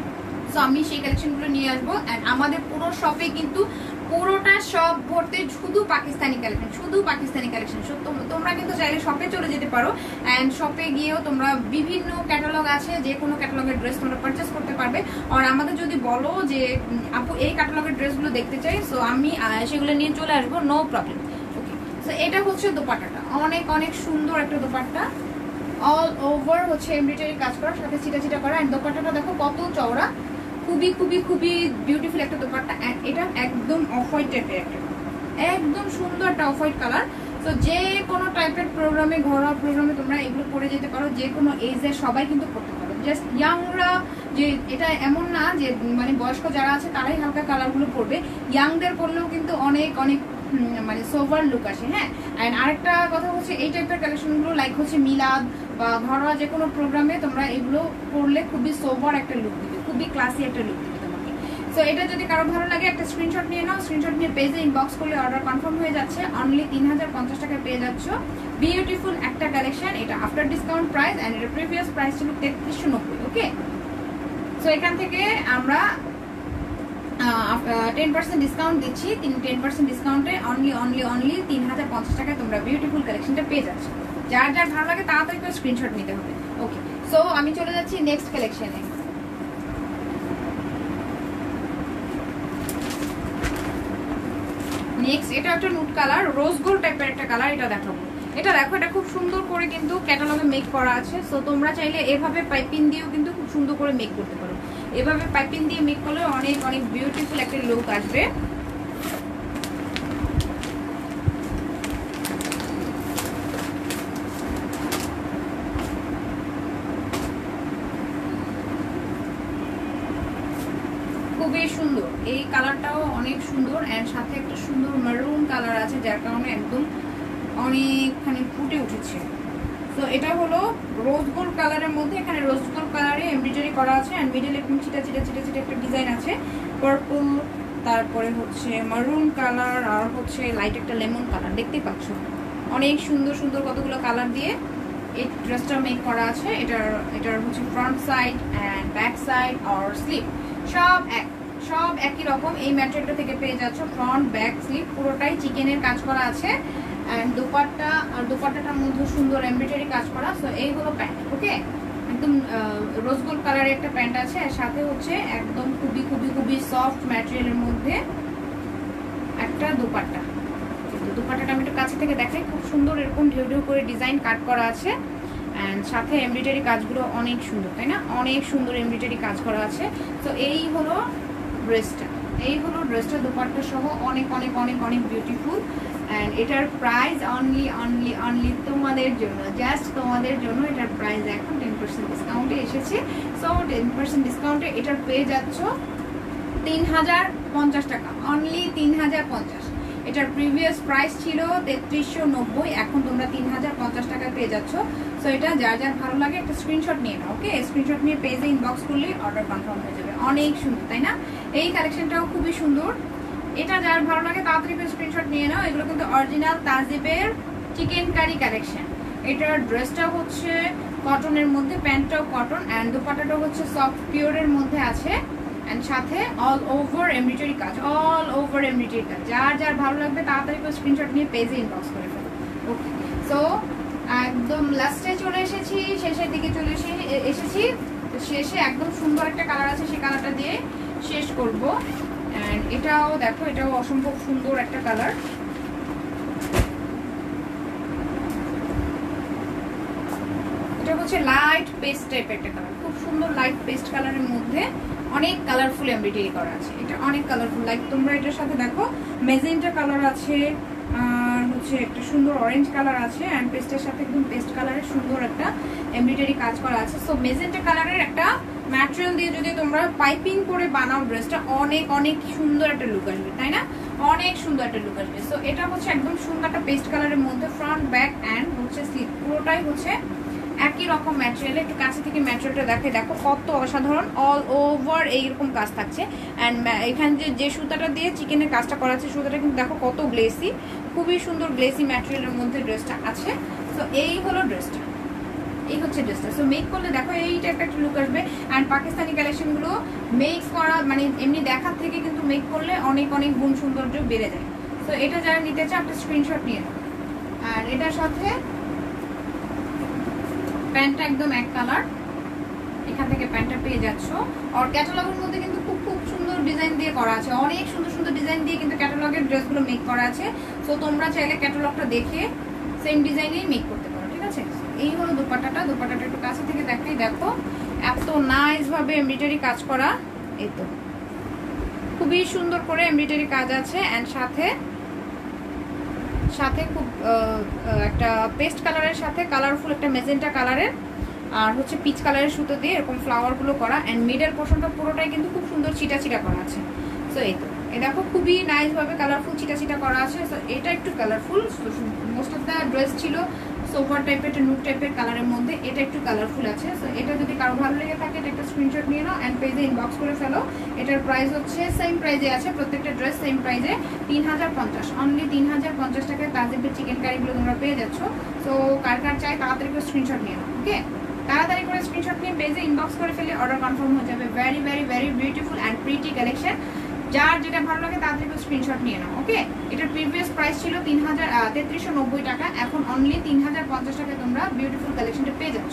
সো আমি সেই কালেকশনগুলো নিয়ে আসবো। অ্যান্ড আমাদের পুরো শপে কিন্তু পুরোটা শপ ভর্তি শুধু পাকিস্তানি কালেকশন, শুধু পাকিস্তানি কালেকশন। তোমরা কিন্তু চাইলে শপে চলে যেতে পারো, অ্যান্ড শপে গিয়েও তোমরা বিভিন্ন ক্যাটালগ আছে, যে কোনো ক্যাটালগের ড্রেস তোমরা পারচেস করতে পারবে। আর আমাদের যদি বলো যে আপু এই ক্যাটালগের ড্রেসগুলো দেখতে চাই, সো আমি সেগুলো নিয়ে চলে আসবো, নো প্রবলেম। ওকে, সো এটা হচ্ছে দোপাট্টাটা, অনেক অনেক সুন্দর একটা দোপাট্টা, অল ওভার হচ্ছে এমব্রয়ডারি কাজ করা, সাথে চিটা চিটা করা। অ্যান্ড দোপাট্টাটা দেখো কত চওড়া, খুবই খুবই খুবই বিউটিফুল একটা দোপাট্টা। এটা একদম অফ হোয়াইট টাইপের একটা, একদম সুন্দর একটা অফ হোয়াইট কালার। তো যে কোনো টাইপের প্রোগ্রামে, ঘরোয়া প্রোগ্রামে তোমরা এগুলো পরে যেতে পারো, যে কোনো এজের সবাই কিন্তু পড়তে পারো। জাস্ট ইয়াংরা, যে এটা এমন না যে মানে বয়স্ক যারা আছে তারাই হালকা কালারগুলো পরবে, ইয়াংদের পরলেও কিন্তু অনেক অনেক মানে সোভার লুক আসে। হ্যাঁ, অ্যান্ড আরেকটা কথা হচ্ছে এই টাইপের কালেকশনগুলো লাইক হচ্ছে মিলাদ বা ঘরোয়া যে কোনো প্রোগ্রামে তোমরা এগুলো পরলে খুবই সোভার একটা লুক দিবে, খুবই ক্লাসি একটা লুক দিবে তোমাকে। সো এটা যদি কারো ভালো লাগে একটা স্ক্রিনশট নিয়ে নাও, স্ক্রিনশট নিয়ে পেজে ইনবক্স করলে অর্ডার কনফার্ম হয়ে যাচ্ছে। অনলি তিন হাজার পঞ্চাশ টাকায় পেয়ে যাচ্ছ বিউটিফুল একটা কালেকশন। এটা আফটার ডিসকাউন্ট প্রাইস, অ্যান্ড এটা প্রিভিয়াস প্রাইস ছিল তেত্রিশশো নব্বই। ওকে, সো এখান থেকে আমরা টেন পার্সেন্ট ডিসকাউন্ট দিচ্ছি। টেন পার্সেন্ট ডিসকাউন্টে অনলি অনলি অনলি তিন হাজার পঞ্চাশ টাকায় তোমরা বিউটিফুল কালেকশনটা পেয়ে যাচ্ছ। যার যার ভালো লাগে তাড়াতাড়ি করে স্ক্রিনশট নিতে হবে। ওকে, সো আমি চলে যাচ্ছি নেক্সট কালেকশনে। নেক্সট এটা একটা নুট কালার, রোজ গোল্ড টাইপের একটা কালার। এটা দেখাবো, এটা দেখো, এটা খুব সুন্দর করে কিন্তু ক্যাটালগে মেক করা আছে। সো তোমরা চাইলে এভাবে পাইপিং দিয়েও কিন্তু খুব সুন্দর করে মেক করতে পারো। এভাবে পাইপিং দিয়ে মেক করলে অনেক অনেক বিউটিফুল একটা লুক আসবে। খুবই সুন্দর, এই কালারটাও অনেক সুন্দর, অ্যান্ড সাথে একটা সুন্দর মেরুন কালার আছে যার কারণে একদম অনেকখানি ফুটে উঠেছে। তো এটা হলো রোজ গোল্ড কালারের মধ্যে, এখানে রোজ গোল্ড কালারে এমব্রয়ডারি করা আছে, অ্যান্ড মিডলে একদম চিটা চিটা চিটা চিটা একটা ডিজাইন আছে, পার্পল, তারপরে হচ্ছে মারুন কালার, আর হচ্ছে লাইট একটা লেমন কালার। দেখতেই পাচ্ছ অনেক সুন্দর সুন্দর কতগুলো কালার দিয়ে এই ড্রেসটা মেক করা আছে। এটার এটার হচ্ছে front side and back side আর স্লিভ সব এক, সব একই রকম। এই ম্যাটেরিয়ালটা থেকে পেয়ে যাচ্ছ ফ্রন্ট ব্যাক স্লিভ পুরোটাই চিকেনের কাজ করা আছে, অ্যান্ড দোপাট্টা, আর দোপাট্টাটার মধ্যে সুন্দর এমব্রয়ডারি কাজ করা। সো এই হলো প্যান্ট। ওকে, একদম রোজ গোল্ড কালারের একটা প্যান্ট আছে, আর সাথে হচ্ছে একদম খুবই খুবই খুবই সফট ম্যাটেরিয়ালের মধ্যে একটা দোপাট্টা। কিন্তু দোপাট্টাটা আমি একটু কাছে থেকে দেখাই, খুব সুন্দর এরকম ঢেউ ঢেউ করে ডিজাইন কাট করা আছে, অ্যান্ড সাথে এমব্রয়ডারি কাজগুলো অনেক সুন্দর, তাই না? অনেক সুন্দর এমব্রয়ডারি কাজ করা আছে। তো এই হলো ড্রেসটা, এই হলো ড্রেসটা দোপাট্টা সহ অনেক অনেক অনেক অনেক বিউটিফুল। অ্যান্ড এটার প্রাইস অনলি অনলি অনলি তোমাদের জন্য, জাস্ট তোমাদের জন্য এটার প্রাইস এখন টেন পার্সেন্ট ডিসকাউন্টে এসেছে। সো টেন পার্সেন্ট ডিসকাউন্টে এটার পেয়ে যাচ্ছ তিন হাজার পঞ্চাশ টাকা, অনলি তিন হাজার পঞ্চাশ। এটার প্রিভিয়াস প্রাইস ছিল তেত্রিশশো নব্বই, এখন তোমরা তিন হাজার পঞ্চাশ টাকায় পেয়ে যাচ্ছ। সো এটা যার যার ভালো লাগে একটা স্ক্রিনশট নিয়ে নাও। ওকে, স্ক্রিনশট নিয়ে পেজে ইনবক্স করলে অর্ডার কনফার্ম হয়ে যাবে। অনেক সুন্দর, তাই না? এই কালেকশনটাও খুবই সুন্দর। এটা যার ভালো লাগে তাড়াতাড়ি করে স্ক্রিনশট নিয়ে নাও। এগুলো কিন্তু অরিজিনাল তাজিবের চিকেন কারি কালেকশন। এটার ড্রেসটা হচ্ছে কটনের মধ্যে, প্যান্টটাও কটন অ্যান্ড দোপাট্টাটাও হচ্ছে সফট পিওরের মধ্যে আছে অ্যান্ড সাথে অল ওভার এমব্রয়ডারি কাজ, অল ওভার এমব্রয়ডারি কাজ। যার যার ভালো লাগবে তাড়াতাড়ি করে স্ক্রিনশট নিয়ে পেজে ইনবক্স করে ফেলো। ওকে, সো একদম লাস্টে চলে এসেছি, শেষের দিকে চলে এসে এসেছি তো শেষে একদম সুন্দর একটা কালার আছে, সেই কালারটা দিয়ে শেষ করব। অ্যান্ড এটাও দেখো, এটাও অসম্ভব সুন্দর একটা কালার। এটা হচ্ছে লাইট পেস্ট টাইপের একটা কালার, খুব সুন্দর লাইট পেস্ট কালারের মধ্যে অনেক কালারফুল এমব্রয়ডারি করা আছে। এটা অনেক কালারফুল, লাইক তোমরা এটার সাথে দেখো মেজেন্টা কালার আছে, আর হচ্ছে একটা সুন্দর অরেঞ্জ কালার আছে অ্যান্ড পেস্টের সাথে একদম পেস্ট কালারের সুন্দর একটা এমব্রয়ডারি কাজ করা আছে। সো মেজেন্টা কালারের একটা ম্যাটেরিয়াল দিয়ে যদি তোমরা পাইপিং করে বানাও ড্রেসটা অনেক অনেক সুন্দর একটা লুক আসবে, তাই না? অনেক সুন্দর একটা লুক আসবে। সো এটা হচ্ছে একদম সুন্দর একটা পেস্ট কালারের মধ্যে ফ্রন্ট ব্যাক অ্যান্ড হচ্ছে স্লিভ পুরোটাই হচ্ছে একই রকম ম্যাটেরিয়াল। একটু কাছে থেকে ম্যাটেরিয়ালটা দেখে দেখো কত অসাধারণ, অল ওভার এইরকম কাজ থাকছে। অ্যান্ড এখানে যে যে সুতাটা দিয়ে চিকেনের কাজটা করা আছে সুতাটা কিন্তু দেখো কত গ্লেসি, খুবই সুন্দর গ্লেসি ম্যাটেরিয়ালের মধ্যে ড্রেসটা আছে। সো এই হলো ড্রেসটা, এই হচ্ছে ড্রেসটা। সো মেক করলে দেখো এই টাইপের একটা লুক আসবে। অ্যান্ড পাকিস্তানি কালেকশনগুলো মেক করা মানে এমনি দেখার থেকে কিন্তু মেক করলে অনেক অনেক গুণ সৌন্দর্য বেড়ে যায়। সো এটা যারা নিতে চায় একটা স্ক্রিনশট নিয়ে নাও। আর এটার সাথে প্যান্টটা একদম এক কালার, এখান থেকে প্যান্টটা পেয়ে যাচ্ছ। আর ক্যাটালগের মধ্যে কিন্তু খুব খুব সুন্দর ডিজাইন দিয়ে করা আছে, অনেক সুন্দর সুন্দর ডিজাইন দিয়ে কিন্তু ক্যাটালগের ড্রেসগুলো মেক করা আছে। সো তোমরা চাইলে ক্যাটালগটা দেখে সেম ডিজাইনেই মেক করতে পারো, ঠিক আছে? এই হলো দোপাট্টাটা, দোপাট্টাটা একটু কাছে থেকে দেখাই, দেখো এত নাইস ভাবে এমব্রয়ডারি কাজ করা, এই তো খুবই সুন্দর করে এমব্রয়ডারি কাজ আছে। অ্যান্ড সাথে সাথে খুব একটা পেস্ট কালারের সাথে কালারফুল একটা মেজেন্টা কালারের আর হচ্ছে পিচ কালারের সুতো দিয়ে এরকম ফ্লাওয়ারগুলো করা। অ্যান্ড মিডল পোর্শনটা পুরোটাই কিন্তু খুব সুন্দর চিটা চিটা করা আছে। সো এই তো এই দেখো খুবই নাইস ভাবে কালারফুল চিটা চিটা করা আছে। সো এটা একটু colourful, most of the dress ছিল সোফার টাইপের, একটা নুট টাইপের কালারের মধ্যে, এটা একটু কালারফুল আছে। সো এটা যদি কারো ভালো লেগে থাকে এটা একটা স্ক্রিনশট নিয়ে নাও অ্যান্ড পেজে ইনবক্স করে ফেলো। এটার প্রাইস হচ্ছে সেম প্রাইজে আছে, প্রত্যেকটা ড্রেস সেম প্রাইজে তিন হাজার পঞ্চাশ, অনলি তিন হাজার পঞ্চাশ টাকায় তাজেবের চিকেন কারিগুলো তোমরা পেয়ে যাচ্ছ। সো কার কার চাই তাড়াতাড়ি করে স্ক্রিনশট নিয়ে নাও। ওকে, তাড়াতাড়ি করে স্ক্রিনশট নিয়ে পেজে ইনবক্স করে ফেলে অর্ডার কনফার্ম হয়ে যাবে। Very very very beautiful and pretty collection, যার যেটা ভালো লাগে তাড়াতাড়ি করে স্ক্রিনশট নিয়ে নাও। ওকে, এটার প্রিভিয়াস প্রাইস ছিল তিন হাজার তেত্রিশশো নব্বই টাকা, এখন অনলি তিন হাজার পঞ্চাশ টাকায় তোমরা বিউটিফুল কালেকশনটা পেয়ে যাচ্ছ।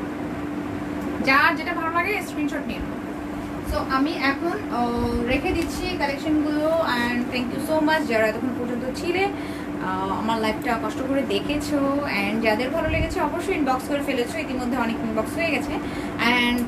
যার যেটা ভালো লাগে স্ক্রিনশট নিয়ে নাও। সো আমি এখন রেখে দিচ্ছি কালেকশনগুলো and thank you so much যারা এতক্ষণ পর্যন্ত ছিলে, আমার লাইফটা কষ্ট করে দেখেছো। অ্যান্ড যাদের ভালো লেগেছে অবশ্যই ইনবক্স করে ফেলেছো, ইতিমধ্যে অনেক ইনবক্স হয়ে গেছে। অ্যান্ড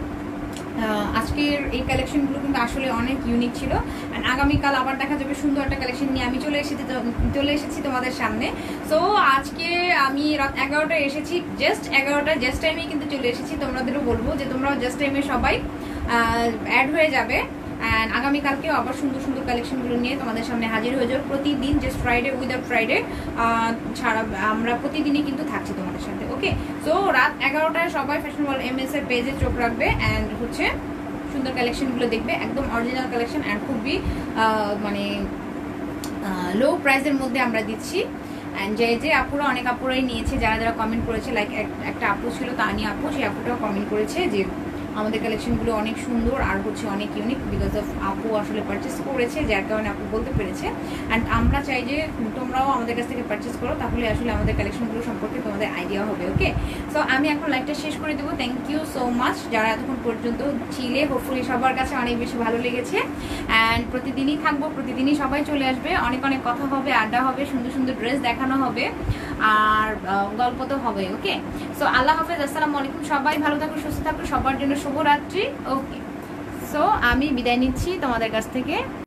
আজকের এই কালেকশনগুলো কিন্তু আসলে অনেক ইউনিক ছিল। অ্যান্ড আগামীকাল আবার দেখা যাবে সুন্দর একটা কালেকশন নিয়ে আমি চলে এসেছি চলে এসেছি তোমাদের সামনে। সো আজকে আমি রাত এগারোটায় এসেছি, জাস্ট এগারোটায় জাস্ট টাইমে কিন্তু চলে এসেছি। তোমাদেরও বলবো যে তোমরাও জাস্ট টাইমে সবাই অ্যাড হয়ে যাবে। অ্যান্ড আগামীকালকেও আবার সুন্দর সুন্দর কালেকশনগুলো নিয়ে তোমাদের সামনে হাজির হয়ে যাবো। প্রতিদিন জাস্ট ফ্রাইডে উইদাউট ফ্রাইডে ছাড়া আমরা প্রতিদিনই কিন্তু থাকছি তোমাদের সাথে। ওকে, সো রাত এগারোটায় সবাই ফ্যাশনেবল এম এস এর পেজে চোখ রাখবে অ্যান্ড হচ্ছে সুন্দর কালেকশনগুলো দেখবে, একদম অরিজিনাল কালেকশন অ্যান্ড খুবই মানে লো প্রাইসের মধ্যে আমরা দিচ্ছি। অ্যান্ড যে যে আপুরা অনেক আপুরাই নিয়েছে, যারা যারা কমেন্ট করেছে, লাইক একটা আপু ছিল তানি আপু, সেই আপুটাও কমেন্ট করেছে যে আমাদের কালেকশনগুলো অনেক সুন্দর আর হচ্ছে অনেক ইউনিক, বিকজ অফ আপু আসলে পারচেস করেছে, যার কারণে আপু বলতে পেরেছে। অ্যান্ড আমরা চাই যে তোমরাও আমাদের কাছ থেকে পারচেস করো, তাহলে আসলে আমাদের কালেকশনগুলো সম্পর্কে তোমাদের আইডিয়া হবে। ওকে, সো আমি এখন লাইভটা শেষ করে দেবো। থ্যাংক ইউ সো মাচ যারা এতক্ষণ পর্যন্ত ছিলে, হোপফুলি সবার কাছে অনেক বেশি ভালো লেগেছে। অ্যান্ড প্রতিদিনই থাকবো, প্রতিদিনই সবাই চলে আসবে, অনেক অনেক কথা হবে, আড্ডা হবে, সুন্দর সুন্দর ড্রেস দেখানো হবে আর গল্প তো হবে। ওকে, সো আল্লাহ হাফেজ, আসসালামু আলাইকুম। সবাই ভালো থাকো, সুস্থ থাকো, সবার জন্য শুভরাত্রি। ওকে, সো আমি বিদায় নিচ্ছি তোমাদের কাছ থেকে।